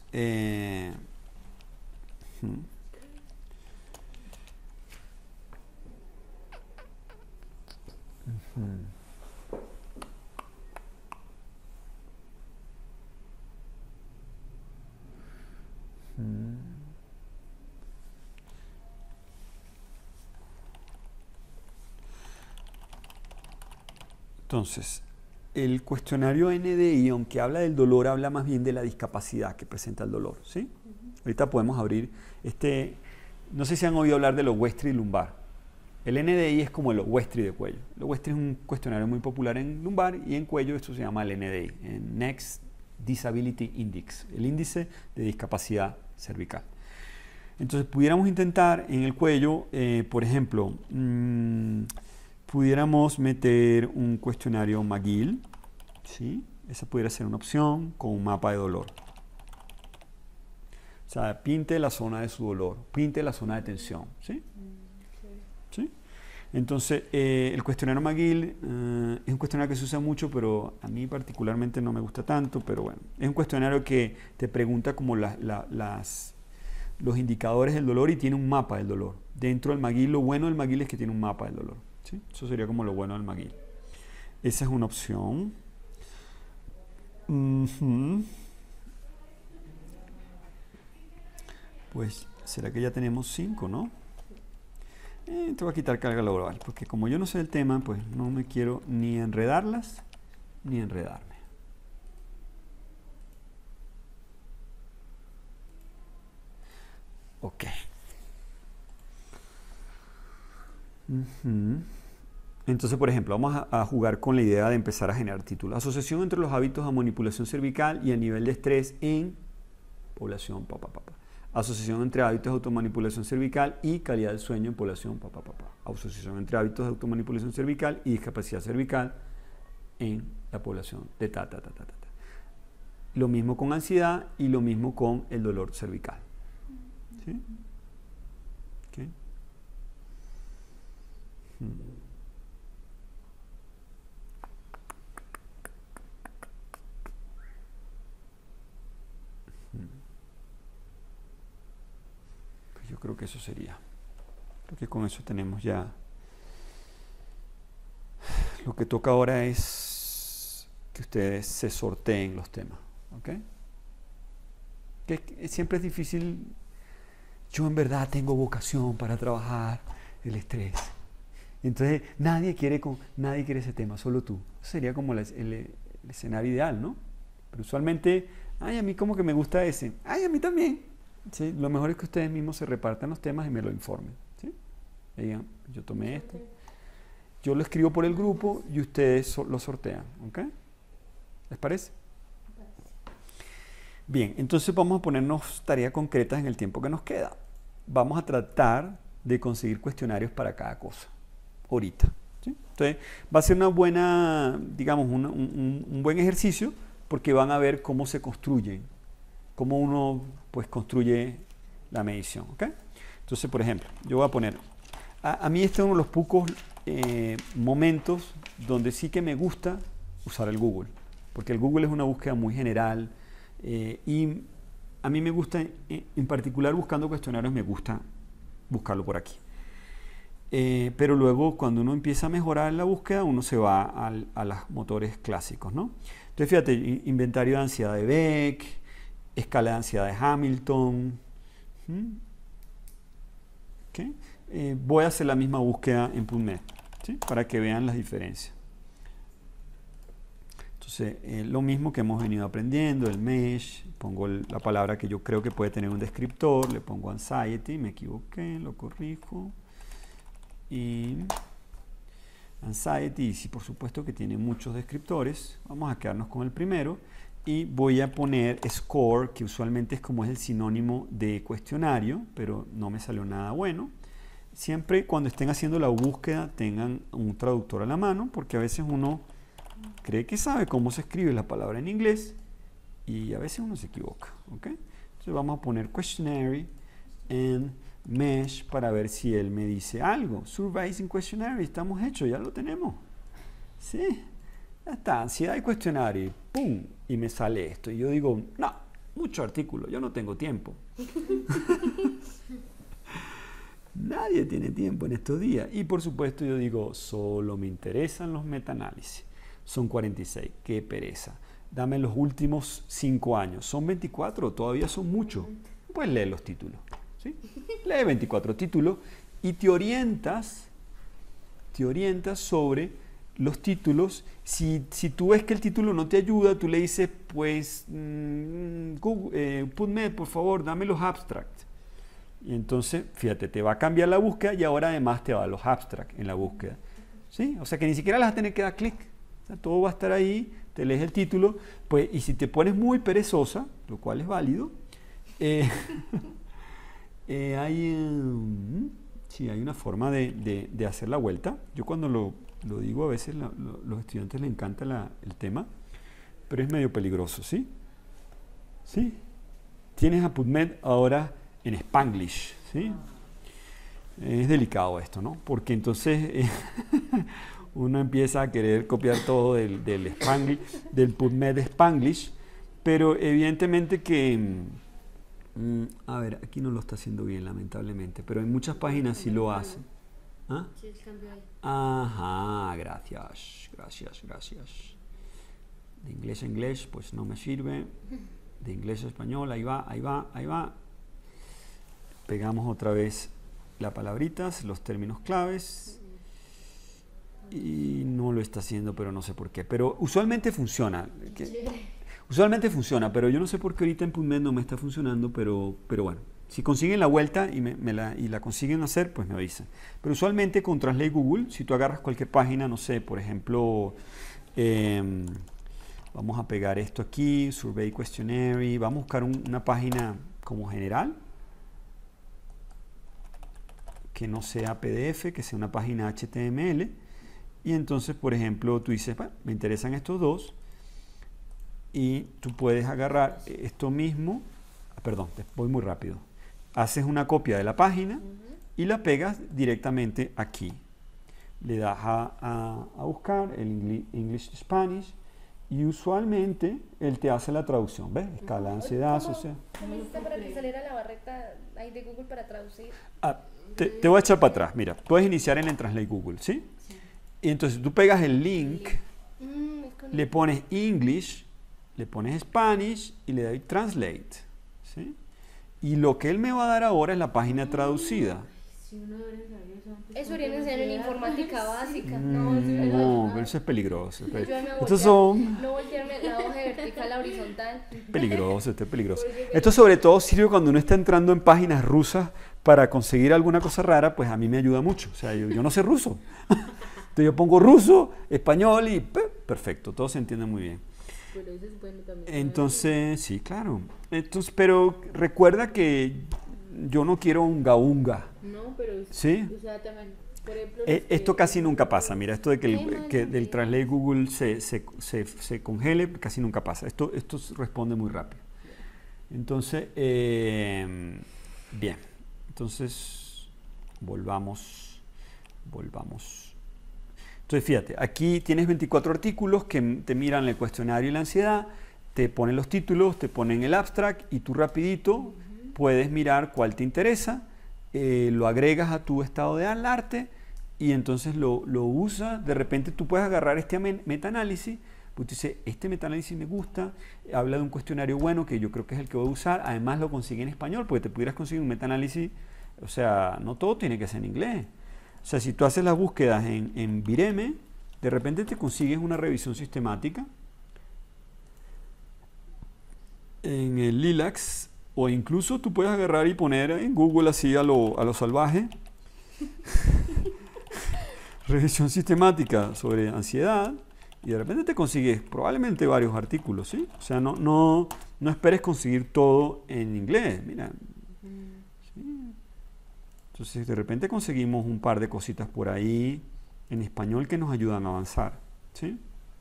Entonces, el cuestionario NDI, aunque habla del dolor, habla más bien de la discapacidad que presenta el dolor, ¿sí? Ahorita podemos abrir no sé si han oído hablar de lo Westry lumbar. El NDI es como el Westry de cuello. El Westry es un cuestionario muy popular en lumbar y en cuello esto se llama el NDI, el Next Disability Index, el índice de discapacidad cervical. Entonces pudiéramos intentar en el cuello, por ejemplo, pudiéramos meter un cuestionario McGill, ¿sí? Esa pudiera ser una opción con un mapa de dolor. O sea, pinte la zona de su dolor, pinte la zona de tensión, ¿sí? ¿Sí? Entonces, el cuestionario McGill es un cuestionario que se usa mucho, pero a mí particularmente no me gusta tanto, pero bueno, es un cuestionario que te pregunta como los indicadores del dolor y tiene un mapa del dolor. Dentro del McGill, lo bueno del McGill es que tiene un mapa del dolor, ¿sí? Eso sería como lo bueno del McGill. Esa es una opción. Pues, ¿será que ya tenemos 5, no? Te voy a quitar carga laboral, porque como yo no sé el tema, pues no me quiero ni enredarlas, ni enredarme. Ok. Entonces, por ejemplo, vamos a jugar con la idea de empezar a generar títulos. Asociación entre los hábitos de manipulación cervical y el nivel de estrés en población, Asociación entre hábitos de automanipulación cervical y calidad del sueño en población, Asociación entre hábitos de automanipulación cervical y discapacidad cervical en la población de Lo mismo con ansiedad y lo mismo con el dolor cervical. ¿Sí? Okay. Pues yo creo que eso sería. Creo que con eso tenemos ya. Lo que toca ahora es que ustedes se sorteen los temas, ¿ok? Que siempre es difícil. yo en verdad tengo vocación para trabajar el estrés. Entonces nadie quiere ese tema, solo tú. Eso sería como el escenario ideal, ¿no? Pero usualmente, ay, a mí como que me gusta ese, ay, a mí también. ¿Sí? Lo mejor es que ustedes mismos se repartan los temas y me lo informen. ¿Sí? Digan, yo tomé este, yo lo escribo por el grupo y ustedes lo sortean. ¿Ok? ¿Les parece? Bien, entonces vamos a ponernos tareas concretas en el tiempo que nos queda. Vamos a tratar de conseguir cuestionarios para cada cosa, ahorita. ¿Sí? Entonces va a ser una buena, digamos, un buen ejercicio porque van a ver cómo se construyen, cómo uno pues construye la medición. ¿Ok? Entonces, por ejemplo, yo voy a poner, a mí este es uno de los pocos momentos donde sí que me gusta usar el Google, porque el Google es una búsqueda muy general y a mí me gusta, en particular buscando cuestionarios, me gusta buscarlo por aquí. Pero luego cuando uno empieza a mejorar la búsqueda, uno se va a los motores clásicos, ¿no? Entonces fíjate, inventario de ansiedad de Beck, escala de ansiedad de Hamilton. ¿Okay? Voy a hacer la misma búsqueda en PubMed, ¿sí? Para que vean las diferencias. Entonces, lo mismo que hemos venido aprendiendo, el mesh, pongo la palabra que yo creo que puede tener un descriptor, le pongo anxiety, me equivoqué, lo corrijo. Y anxiety, sí, por supuesto que tiene muchos descriptores, vamos a quedarnos con el primero y voy a poner score, que usualmente es como es el sinónimo de cuestionario, pero no me salió nada bueno. Siempre cuando estén haciendo la búsqueda tengan un traductor a la mano, porque a veces uno cree que sabe cómo se escribe la palabra en inglés y a veces uno se equivoca. ¿Okay? Entonces vamos a poner questionnaire and mesh para ver si él me dice algo. Surveys and questionnaire, estamos hechos, ya lo tenemos. Sí, ya está, ansiedad y cuestionario, ¡pum! Y me sale esto. Y yo digo, no, mucho artículo, yo no tengo tiempo. Nadie tiene tiempo en estos días. Y por supuesto yo digo, solo me interesan los metaanálisis. Son 46, qué pereza. Dame los últimos 5 años. Son 24, todavía son muchos. Pues lee los títulos. ¿Sí? Lee 24 títulos y te orientas sobre los títulos. Si tú ves que el título no te ayuda, tú le dices, pues, Google, PubMed, por favor, dame los abstracts. Y entonces, fíjate, te va a cambiar la búsqueda y ahora además te va a dar los abstracts en la búsqueda. ¿Sí? O sea que ni siquiera le vas a tener que dar clic. O sea, todo va a estar ahí, te lees el título, pues, y si te pones muy perezosa, lo cual es válido, hay una forma de hacer la vuelta. Yo cuando lo digo a veces los estudiantes les encanta el tema, pero es medio peligroso, ¿sí? ¿Sí? Tienes a PubMed ahora en Spanglish, ¿sí? Es delicado esto, ¿no? Porque entonces uno empieza a querer copiar todo del PubMed Spanglish, pero evidentemente que a ver, aquí no lo está haciendo bien, lamentablemente, pero en muchas páginas sí lo hace. ¿Ah? Sí, el cambio ahí. Ajá, gracias. De inglés a inglés, pues no me sirve. De inglés a español, ahí va. Pegamos otra vez las palabritas, los términos claves. Y no lo está haciendo, pero no sé por qué. Pero usualmente funciona. Usualmente funciona, pero yo no sé por qué ahorita en PubMed no me está funcionando, pero bueno, si consiguen la vuelta y la consiguen hacer, pues me avisan. Pero usualmente con Translate Google, si tú agarras cualquier página, no sé, por ejemplo, vamos a pegar esto aquí, Survey Questionnaire, vamos a buscar una página como general, que no sea PDF, que sea una página HTML, y entonces, por ejemplo, tú dices, bueno, me interesan estos dos, y tú puedes agarrar esto mismo, perdón, voy muy rápido, haces una copia de la página y la pegas directamente aquí. Le das a buscar el English to Spanish y usualmente él te hace la traducción, ¿ves? Escala de ansiedad, o sea. ¿Cómo hiciste para que saliera la barreta ahí de Google para traducir? Te voy a echar para atrás, mira, puedes iniciar en el Translate Google, ¿sí? Y entonces tú pegas el link, le pones English, le pones Spanish y le das Translate, ¿sí? Y lo que él me va a dar ahora es la página traducida. Si uno debería saber eso antes, Eso ¿por qué deberían no enseñar en se da? informática básica. No, pero eso es peligroso. Yo me Estos son no voltearme la hoja vertical a horizontal. peligrosos, esto es peligroso. Porque- Esto sobre todo sirve cuando uno está entrando en páginas rusas para conseguir alguna cosa rara, pues a mí me ayuda mucho. O sea, yo no sé ruso. Entonces yo pongo ruso, español y perfecto, todo se entiende muy bien. Pero eso es bueno también. Entonces, sí, claro. Entonces, pero recuerda que yo no quiero un unga. No, pero ¿Sí? o sea, también, por ejemplo, Esto casi nunca pasa. Mira, esto de que, Qué mal. que del Translate Google se congele, casi nunca pasa. Esto responde muy rápido. Entonces, bien. Entonces, volvamos. Entonces, fíjate, aquí tienes 24 artículos que te miran el cuestionario y la ansiedad, te ponen los títulos, te ponen el abstract y tú rapidito puedes mirar cuál te interesa, lo agregas a tu estado de arte y entonces lo usas. De repente tú puedes agarrar este metaanálisis, pues tú dices, este metaanálisis me gusta, habla de un cuestionario bueno que yo creo que es el que voy a usar, además lo consigue en español, porque te pudieras conseguir un metaanálisis, o sea, no todo tiene que ser en inglés. O sea, si tú haces las búsquedas en Vireme, de repente te consigues una revisión sistemática en el Lilacs, o incluso tú puedes agarrar y poner en Google así a lo salvaje revisión sistemática sobre ansiedad y de repente te consigues probablemente varios artículos, ¿sí? O sea, no esperes conseguir todo en inglés, mira. ¿Sí? Entonces de repente conseguimos un par de cositas por ahí en español que nos ayudan a avanzar, ¿sí?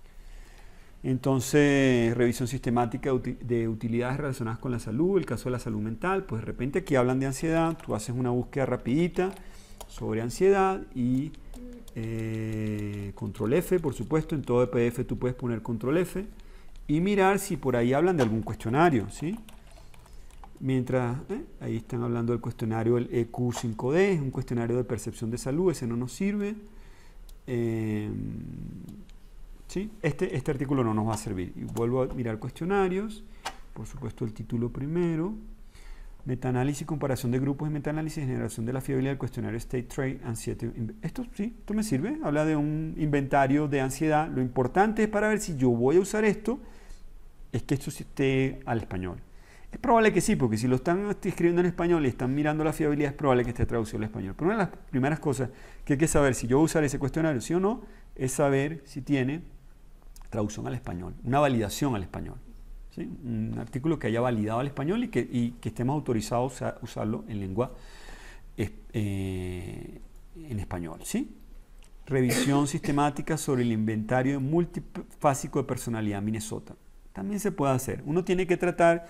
Entonces, revisión sistemática de utilidades relacionadas con la salud, el caso de la salud mental, pues de repente aquí hablan de ansiedad, tú haces una búsqueda rapidita sobre ansiedad y control F, por supuesto, en todo PDF tú puedes poner control F y mirar si por ahí hablan de algún cuestionario, ¿sí? Mientras, ahí están hablando del cuestionario, el EQ5D, es un cuestionario de percepción de salud, ese no nos sirve. ¿Sí? Este artículo no nos va a servir. Y vuelvo a mirar cuestionarios, por supuesto el título primero, metaanálisis y comparación de grupos y metaanálisis y generación de la fiabilidad del cuestionario State Trait Anxiety. Esto sí, esto me sirve, habla de un inventario de ansiedad. Lo importante es para ver si yo voy a usar esto, es que esto esté al español. Es probable que sí, porque si lo están escribiendo en español y están mirando la fiabilidad, es probable que esté traducido al español. Pero una de las primeras cosas que hay que saber si yo voy a usar ese cuestionario, sí o no, es saber si tiene traducción al español, una validación al español, ¿sí? Un artículo que haya validado al español y que estemos autorizados a usarlo en lengua en español, ¿sí? Revisión sistemática sobre el inventario multifásico de personalidad Minnesota. También se puede hacer. Uno tiene que tratar,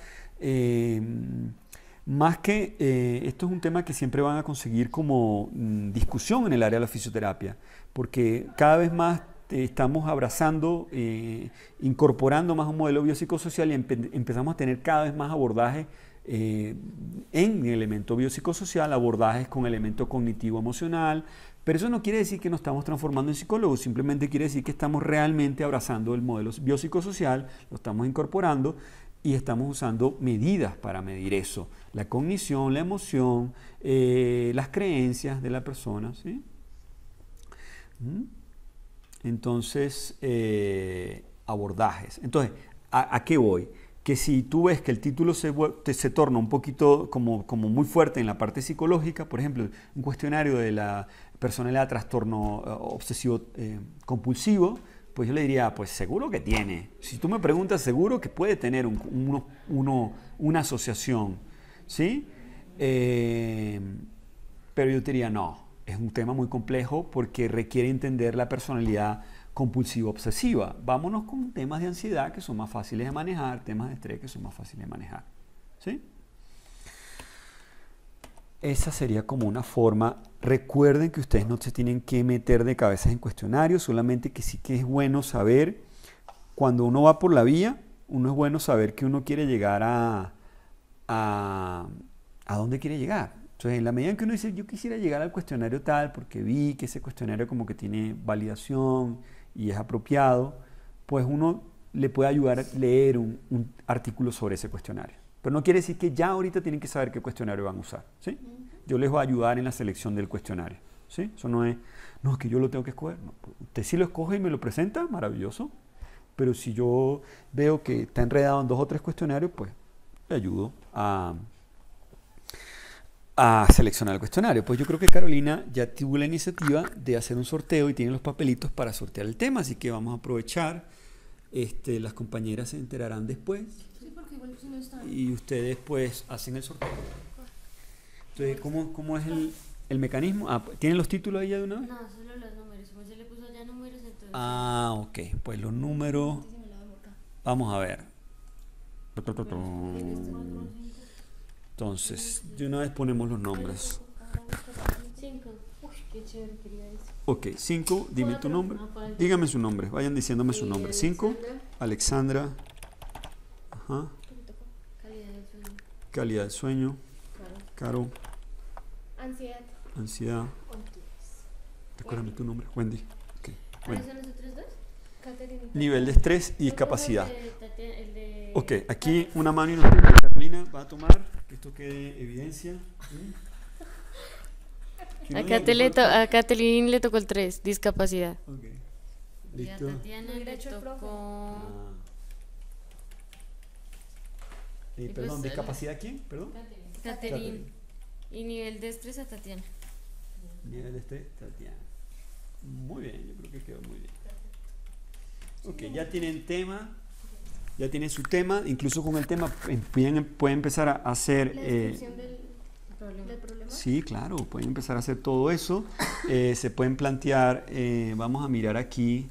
más que, esto es un tema que siempre van a conseguir como discusión en el área de la fisioterapia, porque cada vez más estamos abrazando, incorporando más un modelo biopsicosocial y empezamos a tener cada vez más abordajes en el elemento biopsicosocial, abordajes con elemento cognitivo-emocional, pero eso no quiere decir que nos estamos transformando en psicólogos, simplemente quiere decir que estamos realmente abrazando el modelo biopsicosocial, lo estamos incorporando y estamos usando medidas para medir eso, la cognición, la emoción, las creencias de la persona, ¿sí? Entonces, abordajes. Entonces, ¿a qué voy? Que si tú ves que el título se torna un poquito como muy fuerte en la parte psicológica, por ejemplo, un cuestionario de la personalidad de trastorno obsesivo compulsivo, pues yo le diría, pues seguro que tiene. Si tú me preguntas, seguro que puede tener una asociación, ¿sí? Pero yo te diría, no. Es un tema muy complejo porque requiere entender la personalidad compulsiva-obsesiva. Vámonos con temas de ansiedad que son más fáciles de manejar, temas de estrés que son más fáciles de manejar, ¿sí? Esa sería como una forma. Recuerden que ustedes no se tienen que meter de cabeza en cuestionarios, solamente que sí que es bueno saber, cuando uno va por la vía, uno es bueno saber que uno quiere llegar a dónde quiere llegar. Entonces, en la medida en que uno dice, yo quisiera llegar al cuestionario tal, porque vi que ese cuestionario como que tiene validación y es apropiado, pues uno le puede ayudar a leer un artículo sobre ese cuestionario. Pero no quiere decir que ya ahorita tienen que saber qué cuestionario van a usar, ¿sí? Yo les voy a ayudar en la selección del cuestionario, ¿sí? Eso no es que yo lo tengo que escoger. No, usted si lo escoge y me lo presenta, maravilloso. Pero si yo veo que está enredado en 2 o 3 cuestionarios, pues le ayudo a seleccionar el cuestionario. Pues yo creo que Carolina ya tuvo la iniciativa de hacer un sorteo y tiene los papelitos para sortear el tema, así que vamos a aprovechar. Las compañeras se enterarán después. Sí, porque igual si no está. Y ustedes pues hacen el sorteo. Entonces, ¿cómo es el mecanismo? ¿Tienen los títulos ahí ya de una vez? No, solo los números. Como se le puso ya números, entonces. Ok. Pues los números. Vamos a ver. Entonces, de una vez ponemos los nombres. 5. Uy, qué chévere quería eso. Ok, 5, dime tu nombre. Dígame su nombre, vayan diciéndome su nombre. 5, Alexandra. Ajá. Calidad del sueño. Caro. Ansiedad. Recuérdame tu nombre, Wendy. Okay. Wendy. ¿Son los otros 2? Nivel de estrés y discapacidad. Ok, aquí una mano y una mano. Carolina va a tomar, que esto quede evidencia. A Catalina le tocó el 3, discapacidad. Ok. Y a Listo. Tatiana le tocó. Perdón, ¿discapacidad quién? Perdón. Caterine. Y nivel de estrés a Tatiana. Nivel de estrés, Tatiana. Muy bien, yo creo que quedó muy bien. Ok, ya tienen tema, ya tienen su tema, incluso con el tema pueden empezar a hacer... La descripción del problema. Sí, claro, pueden empezar a hacer todo eso. Se pueden plantear, vamos a mirar aquí.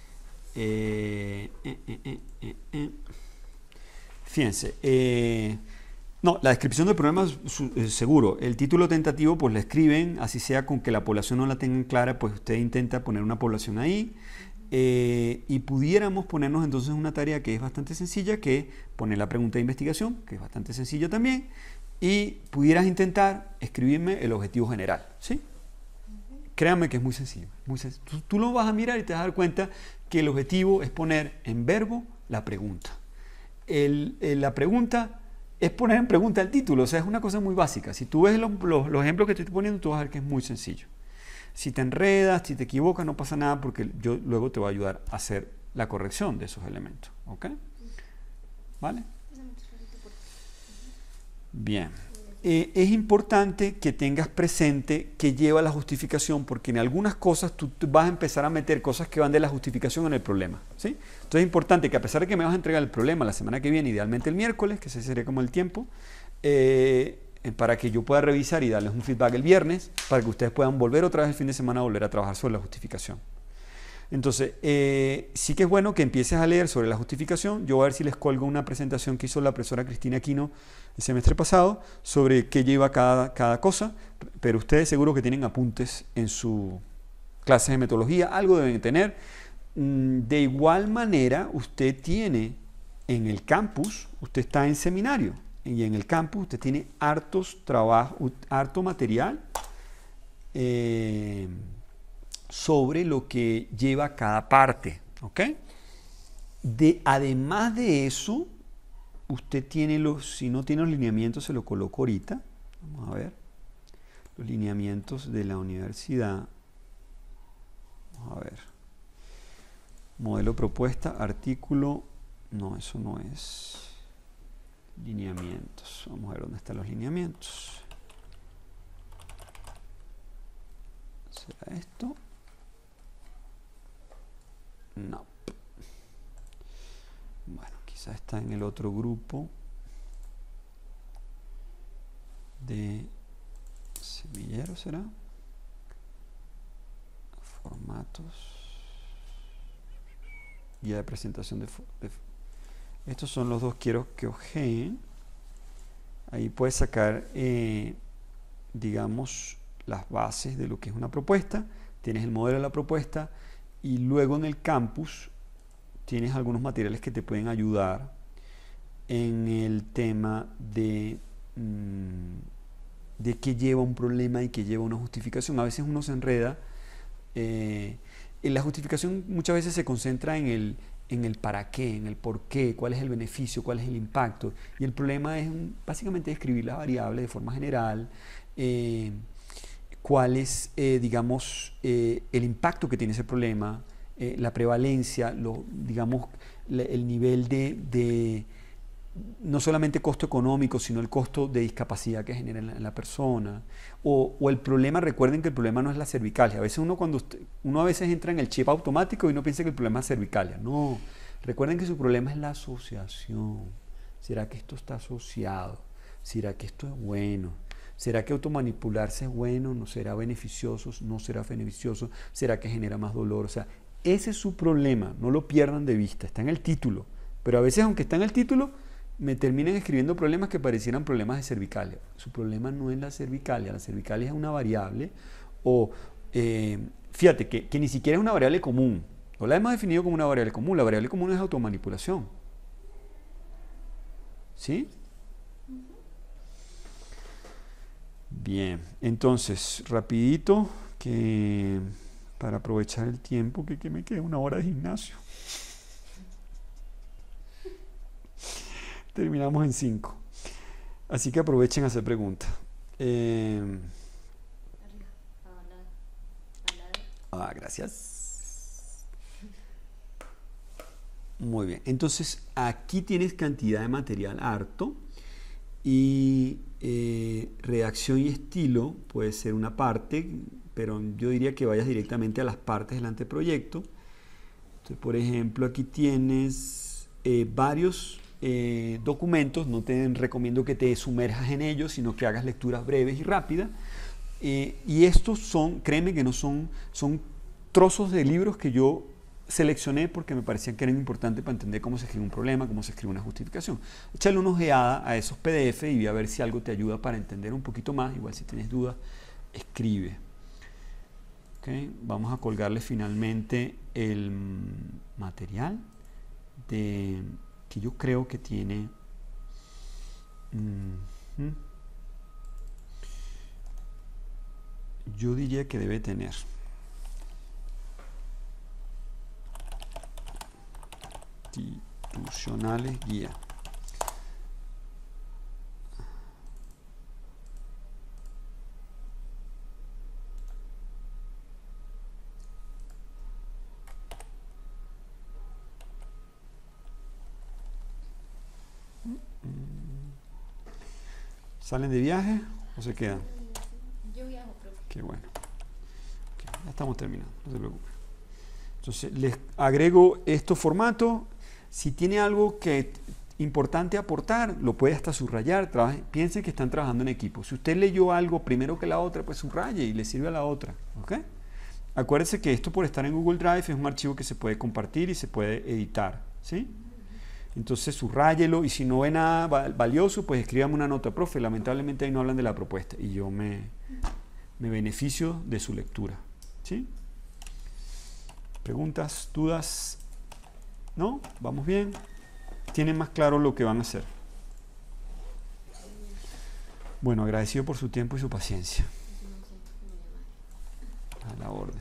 Fíjense, no, la descripción del problema es seguro. El título tentativo, pues le escriben, así sea con que la población no la tengan clara, pues usted intenta poner una población ahí. Y pudiéramos ponernos entonces una tarea que es bastante sencilla, que es poner la pregunta de investigación, que es bastante sencilla también, y pudieras intentar escribirme el objetivo general, ¿sí? Créanme que es muy sencillo. Tú lo vas a mirar y te vas a dar cuenta que el objetivo es poner en verbo la pregunta. La pregunta es poner en pregunta el título, o sea, es una cosa muy básica. Si tú ves los ejemplos que te estoy poniendo, tú vas a ver que es muy sencillo. Si te enredas, si te equivocas, no pasa nada porque yo luego te voy a ayudar a hacer la corrección de esos elementos. ¿Ok? ¿Vale? Bien. Es importante que tengas presente que lleva la justificación, porque en algunas cosas tú vas a empezar a meter cosas que van de la justificación en el problema, ¿sí? Entonces es importante que a pesar de que me vas a entregar el problema la semana que viene, idealmente el miércoles, que ese sería como el tiempo, para que yo pueda revisar y darles un feedback el viernes, para que ustedes puedan volver otra vez el fin de semana a volver a trabajar sobre la justificación. Entonces, sí que es bueno que empieces a leer sobre la justificación. Yo voy a ver si les colgo una presentación que hizo la profesora Cristina Aquino el semestre pasado sobre qué lleva cada cosa, pero ustedes seguro que tienen apuntes en su clase de metodología, algo deben tener. De igual manera, usted tiene en el campus, usted está en seminario, y en el campus usted tiene harto material sobre lo que lleva cada parte, ¿ok? Además de eso, usted tiene si no tiene los lineamientos, se lo coloco ahorita, vamos a ver, los lineamientos de la universidad, vamos a ver, modelo propuesta, artículo, no, eso no es, lineamientos, vamos a ver dónde están los lineamientos, ¿será esto? No. Bueno, quizás está en el otro grupo de semillero, ¿será? Formatos. Guía de presentación de estos son los dos quiero que ojeen. Ahí puedes sacar, digamos, las bases de lo que es una propuesta. Tienes el modelo de la propuesta. Y luego en el campus tienes algunos materiales que te pueden ayudar en el tema de qué lleva un problema y qué lleva una justificación. A veces uno se enreda. La justificación muchas veces se concentra en en el para qué, en el por qué, cuál es el beneficio, cuál es el impacto. Y el problema es básicamente describir las variables de forma general, cuál es, digamos, el impacto que tiene ese problema, la prevalencia, digamos, el nivel de no solamente costo económico, sino el costo de discapacidad que genera en la persona. O el problema, recuerden que el problema no es la cervicalia. A veces uno a veces entra en el chip automático y uno piensa que el problema es cervicalia. No, recuerden que su problema es la asociación. ¿Será que esto está asociado? ¿Será que esto es bueno? ¿Será que automanipularse es bueno? ¿No será beneficioso? ¿No será beneficioso? ¿Será que genera más dolor? O sea, ese es su problema, no lo pierdan de vista, está en el título. Pero a veces, aunque está en el título, me terminan escribiendo problemas que parecieran problemas de cervicalia. Su problema no es la cervicalia es una variable, o fíjate que ni siquiera es una variable común. No la hemos definido como una variable común, la variable común es automanipulación. ¿Sí? Bien, entonces, rapidito, que para aprovechar el tiempo, que me quede 1 hora de gimnasio. Terminamos en 5. Así que aprovechen a hacer preguntas. Gracias. Muy bien. Entonces, aquí tienes cantidad de material harto. Y redacción y estilo puede ser una parte, pero yo diría que vayas directamente a las partes del anteproyecto. Entonces, por ejemplo, aquí tienes varios documentos. No te recomiendo que te sumerjas en ellos, sino que hagas lecturas breves y rápidas. Y estos son, créeme que no son trozos de libros que yo seleccioné porque me parecían que eran importantes para entender cómo se escribe un problema, cómo se escribe una justificación. Échale una ojeada a esos PDF y ve a ver si algo te ayuda para entender un poquito más. Igual si tienes dudas, escribe. ¿Okay? Vamos a colgarle finalmente el material que yo creo que tiene. Yo diría que debe tener. Institucionales guía. ¿Salen de viaje o se quedan? Yo viajo, profe. Qué bueno. Okay, ya estamos terminando, no se preocupen. Entonces les agrego estos formatos. Si tiene algo que importante aportar, lo puede hasta subrayar. Piensen que están trabajando en equipo. Si usted leyó algo primero que la otra, pues subraye y le sirve a la otra. ¿Okay? Acuérdense que esto, por estar en Google Drive, es un archivo que se puede compartir y se puede editar. ¿Sí? Entonces subráyelo, y si no ve nada valioso, pues escríbame una nota: profe, lamentablemente ahí no hablan de la propuesta, y yo me beneficio de su lectura. ¿Sí? ¿Preguntas? ¿Dudas? ¿No? ¿Vamos bien? ¿Tienen más claro lo que van a hacer? Bueno, agradecido por su tiempo y su paciencia. A la orden.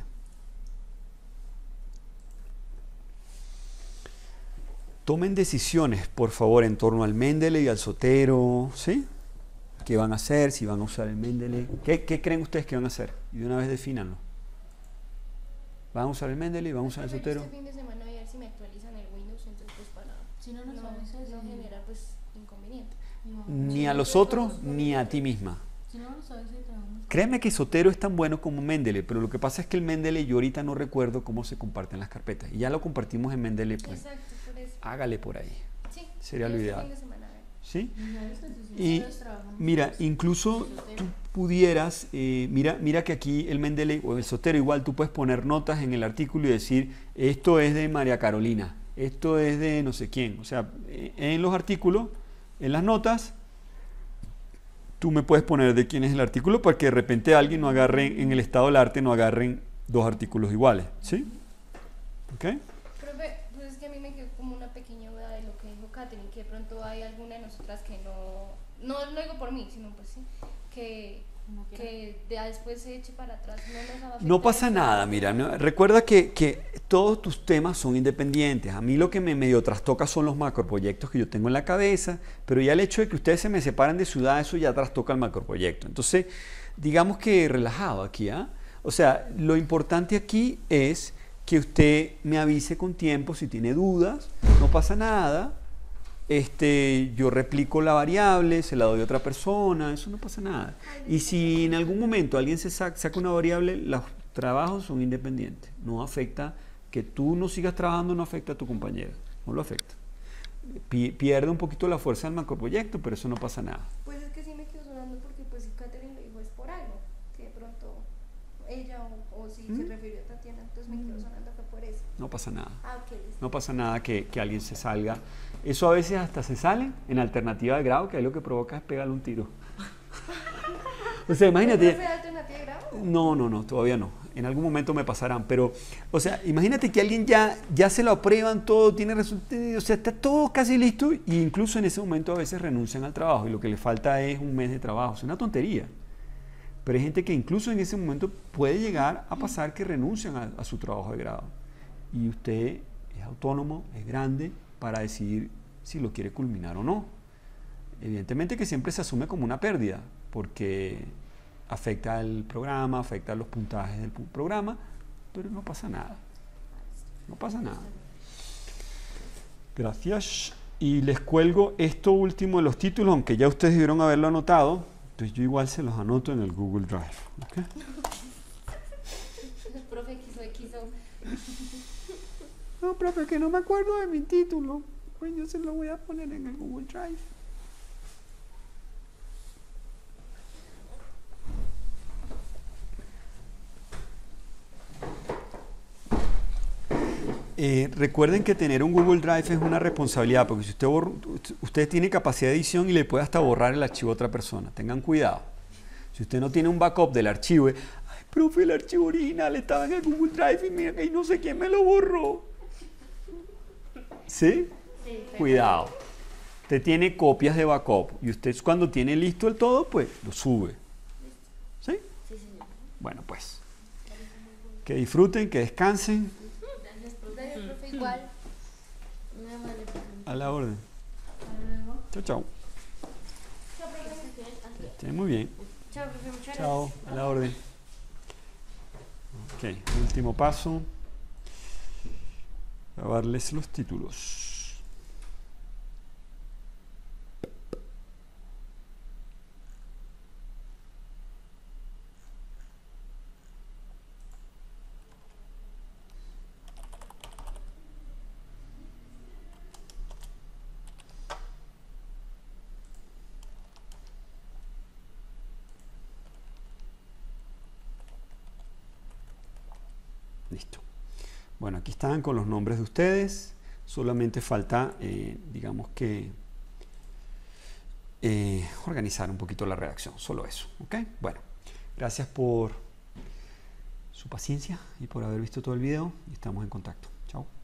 Tomen decisiones, por favor, en torno al Mendeley y al Zotero. ¿Sí? ¿Qué van a hacer? Si van a usar el Mendeley. ¿Qué creen ustedes que van a hacer? Y de una vez defínanlo. ¿Van a usar el Mendeley? ¿Van a usar el Zotero? Este fin de semana voy a ver si me actualizan el Windows, entonces pues para Si no nos no generar pues inconveniente. Ni a los otros, ni a ti misma. Si no nos avisa y trabajamos. Créeme que Zotero es tan bueno como Mendeley, pero lo que pasa es que el Mendeley yo ahorita no recuerdo cómo se comparten las carpetas. Y ya lo compartimos en Mendeley, pues Exacto, por eso. hágale por ahí. Sí, Sería lo este ideal. fin de semana, a ver. ¿Sí? Si Y nosotros trabajamos mira, con incluso el Zotero. tú pudieras, mira que aquí el Mendeley o el Zotero, igual tú puedes poner notas en el artículo y decir: esto es de María Carolina, esto es de no sé quién. O sea, en los artículos, en las notas, tú me puedes poner de quién es el artículo para que de repente alguien no agarre, en el estado del arte no agarren 2 artículos iguales. ¿Sí? ¿Ok? Profe, pues es que a mí me quedó como una pequeña duda de lo que dijo Katherine, que de pronto hay alguna de nosotras que no digo por mí, sino pues sí, que que ya después se eche para atrás, no nos va a No afectar pasa eso. nada, mira, recuerda que todos tus temas son independientes. A mí lo que me medio trastoca son los macroproyectos que yo tengo en la cabeza, pero ya el hecho de que ustedes se me separen de ciudad, eso ya trastoca el macroproyecto. Entonces, digamos que relajado aquí, ¿ah? O sea, lo importante aquí es que usted me avise con tiempo si tiene dudas, no pasa nada. Yo replico la variable, se la doy a otra persona, eso no pasa nada. Y si en algún momento alguien saca una variable, los trabajos son independientes. No afecta, que tú no sigas trabajando no afecta a tu compañero, no lo afecta. Pierde un poquito la fuerza del macroproyecto, pero eso no pasa nada. Pues es que sí me quedo sonando porque pues si Catherine lo dijo es por algo, que de pronto ella o si se refirió a Tatiana, entonces me quedo sonando que por eso. No pasa nada. Ah, ok, listo. No pasa nada que alguien se salga. Eso a veces hasta se sale en alternativa de grado, que ahí lo que provoca es pegarle un tiro. O sea, imagínate. ¿No fue alternativa de grado? No, todavía no. En algún momento me pasarán, pero, o sea, imagínate que alguien ya se lo aprueban todo, tiene resultados, o sea, está todo casi listo e incluso en ese momento a veces renuncian al trabajo y lo que le falta es un mes de trabajo. Es una tontería. Pero hay gente que incluso en ese momento puede llegar a pasar que renuncian a su trabajo de grado. Y usted es autónomo, es grande para decidir si lo quiere culminar o no. Evidentemente que siempre se asume como una pérdida, porque afecta al programa, afecta los puntajes del programa, pero no pasa nada. No pasa nada. Gracias. Y les cuelgo esto último de los títulos, aunque ya ustedes debieron haberlo anotado. Entonces yo igual se los anoto en el Google Drive. ¿Okay? El profe quiso. No, profe, que no me acuerdo de mi título. Pues yo se lo voy a poner en el Google Drive. Recuerden que tener un Google Drive es una responsabilidad, porque si usted tiene capacidad de edición y le puede hasta borrar el archivo a otra persona. Tengan cuidado. Si usted no tiene un backup del archivo, ay, profe, el archivo original estaba en el Google Drive y mira que no sé quién me lo borró. ¿Sí? Sí, Cuidado. Usted tiene copias de backup y usted cuando tiene listo el todo, pues lo sube. ¿Sí? Sí, señor. Bueno, pues. Que disfruten, que descansen. Gracias, profe. Igual. Muy amable, profe. A la orden. Hasta luego. Chao, chao. Chao, profe. Que estén muy bien. Chao, profe. Muchas gracias. Chao, a la orden. Ok, último paso. Grabarles los títulos. Listo. Bueno, aquí están con los nombres de ustedes. Solamente falta, digamos que, organizar un poquito la redacción. Solo eso. ¿Ok? Bueno, gracias por su paciencia y por haber visto todo el video. Y estamos en contacto. Chao.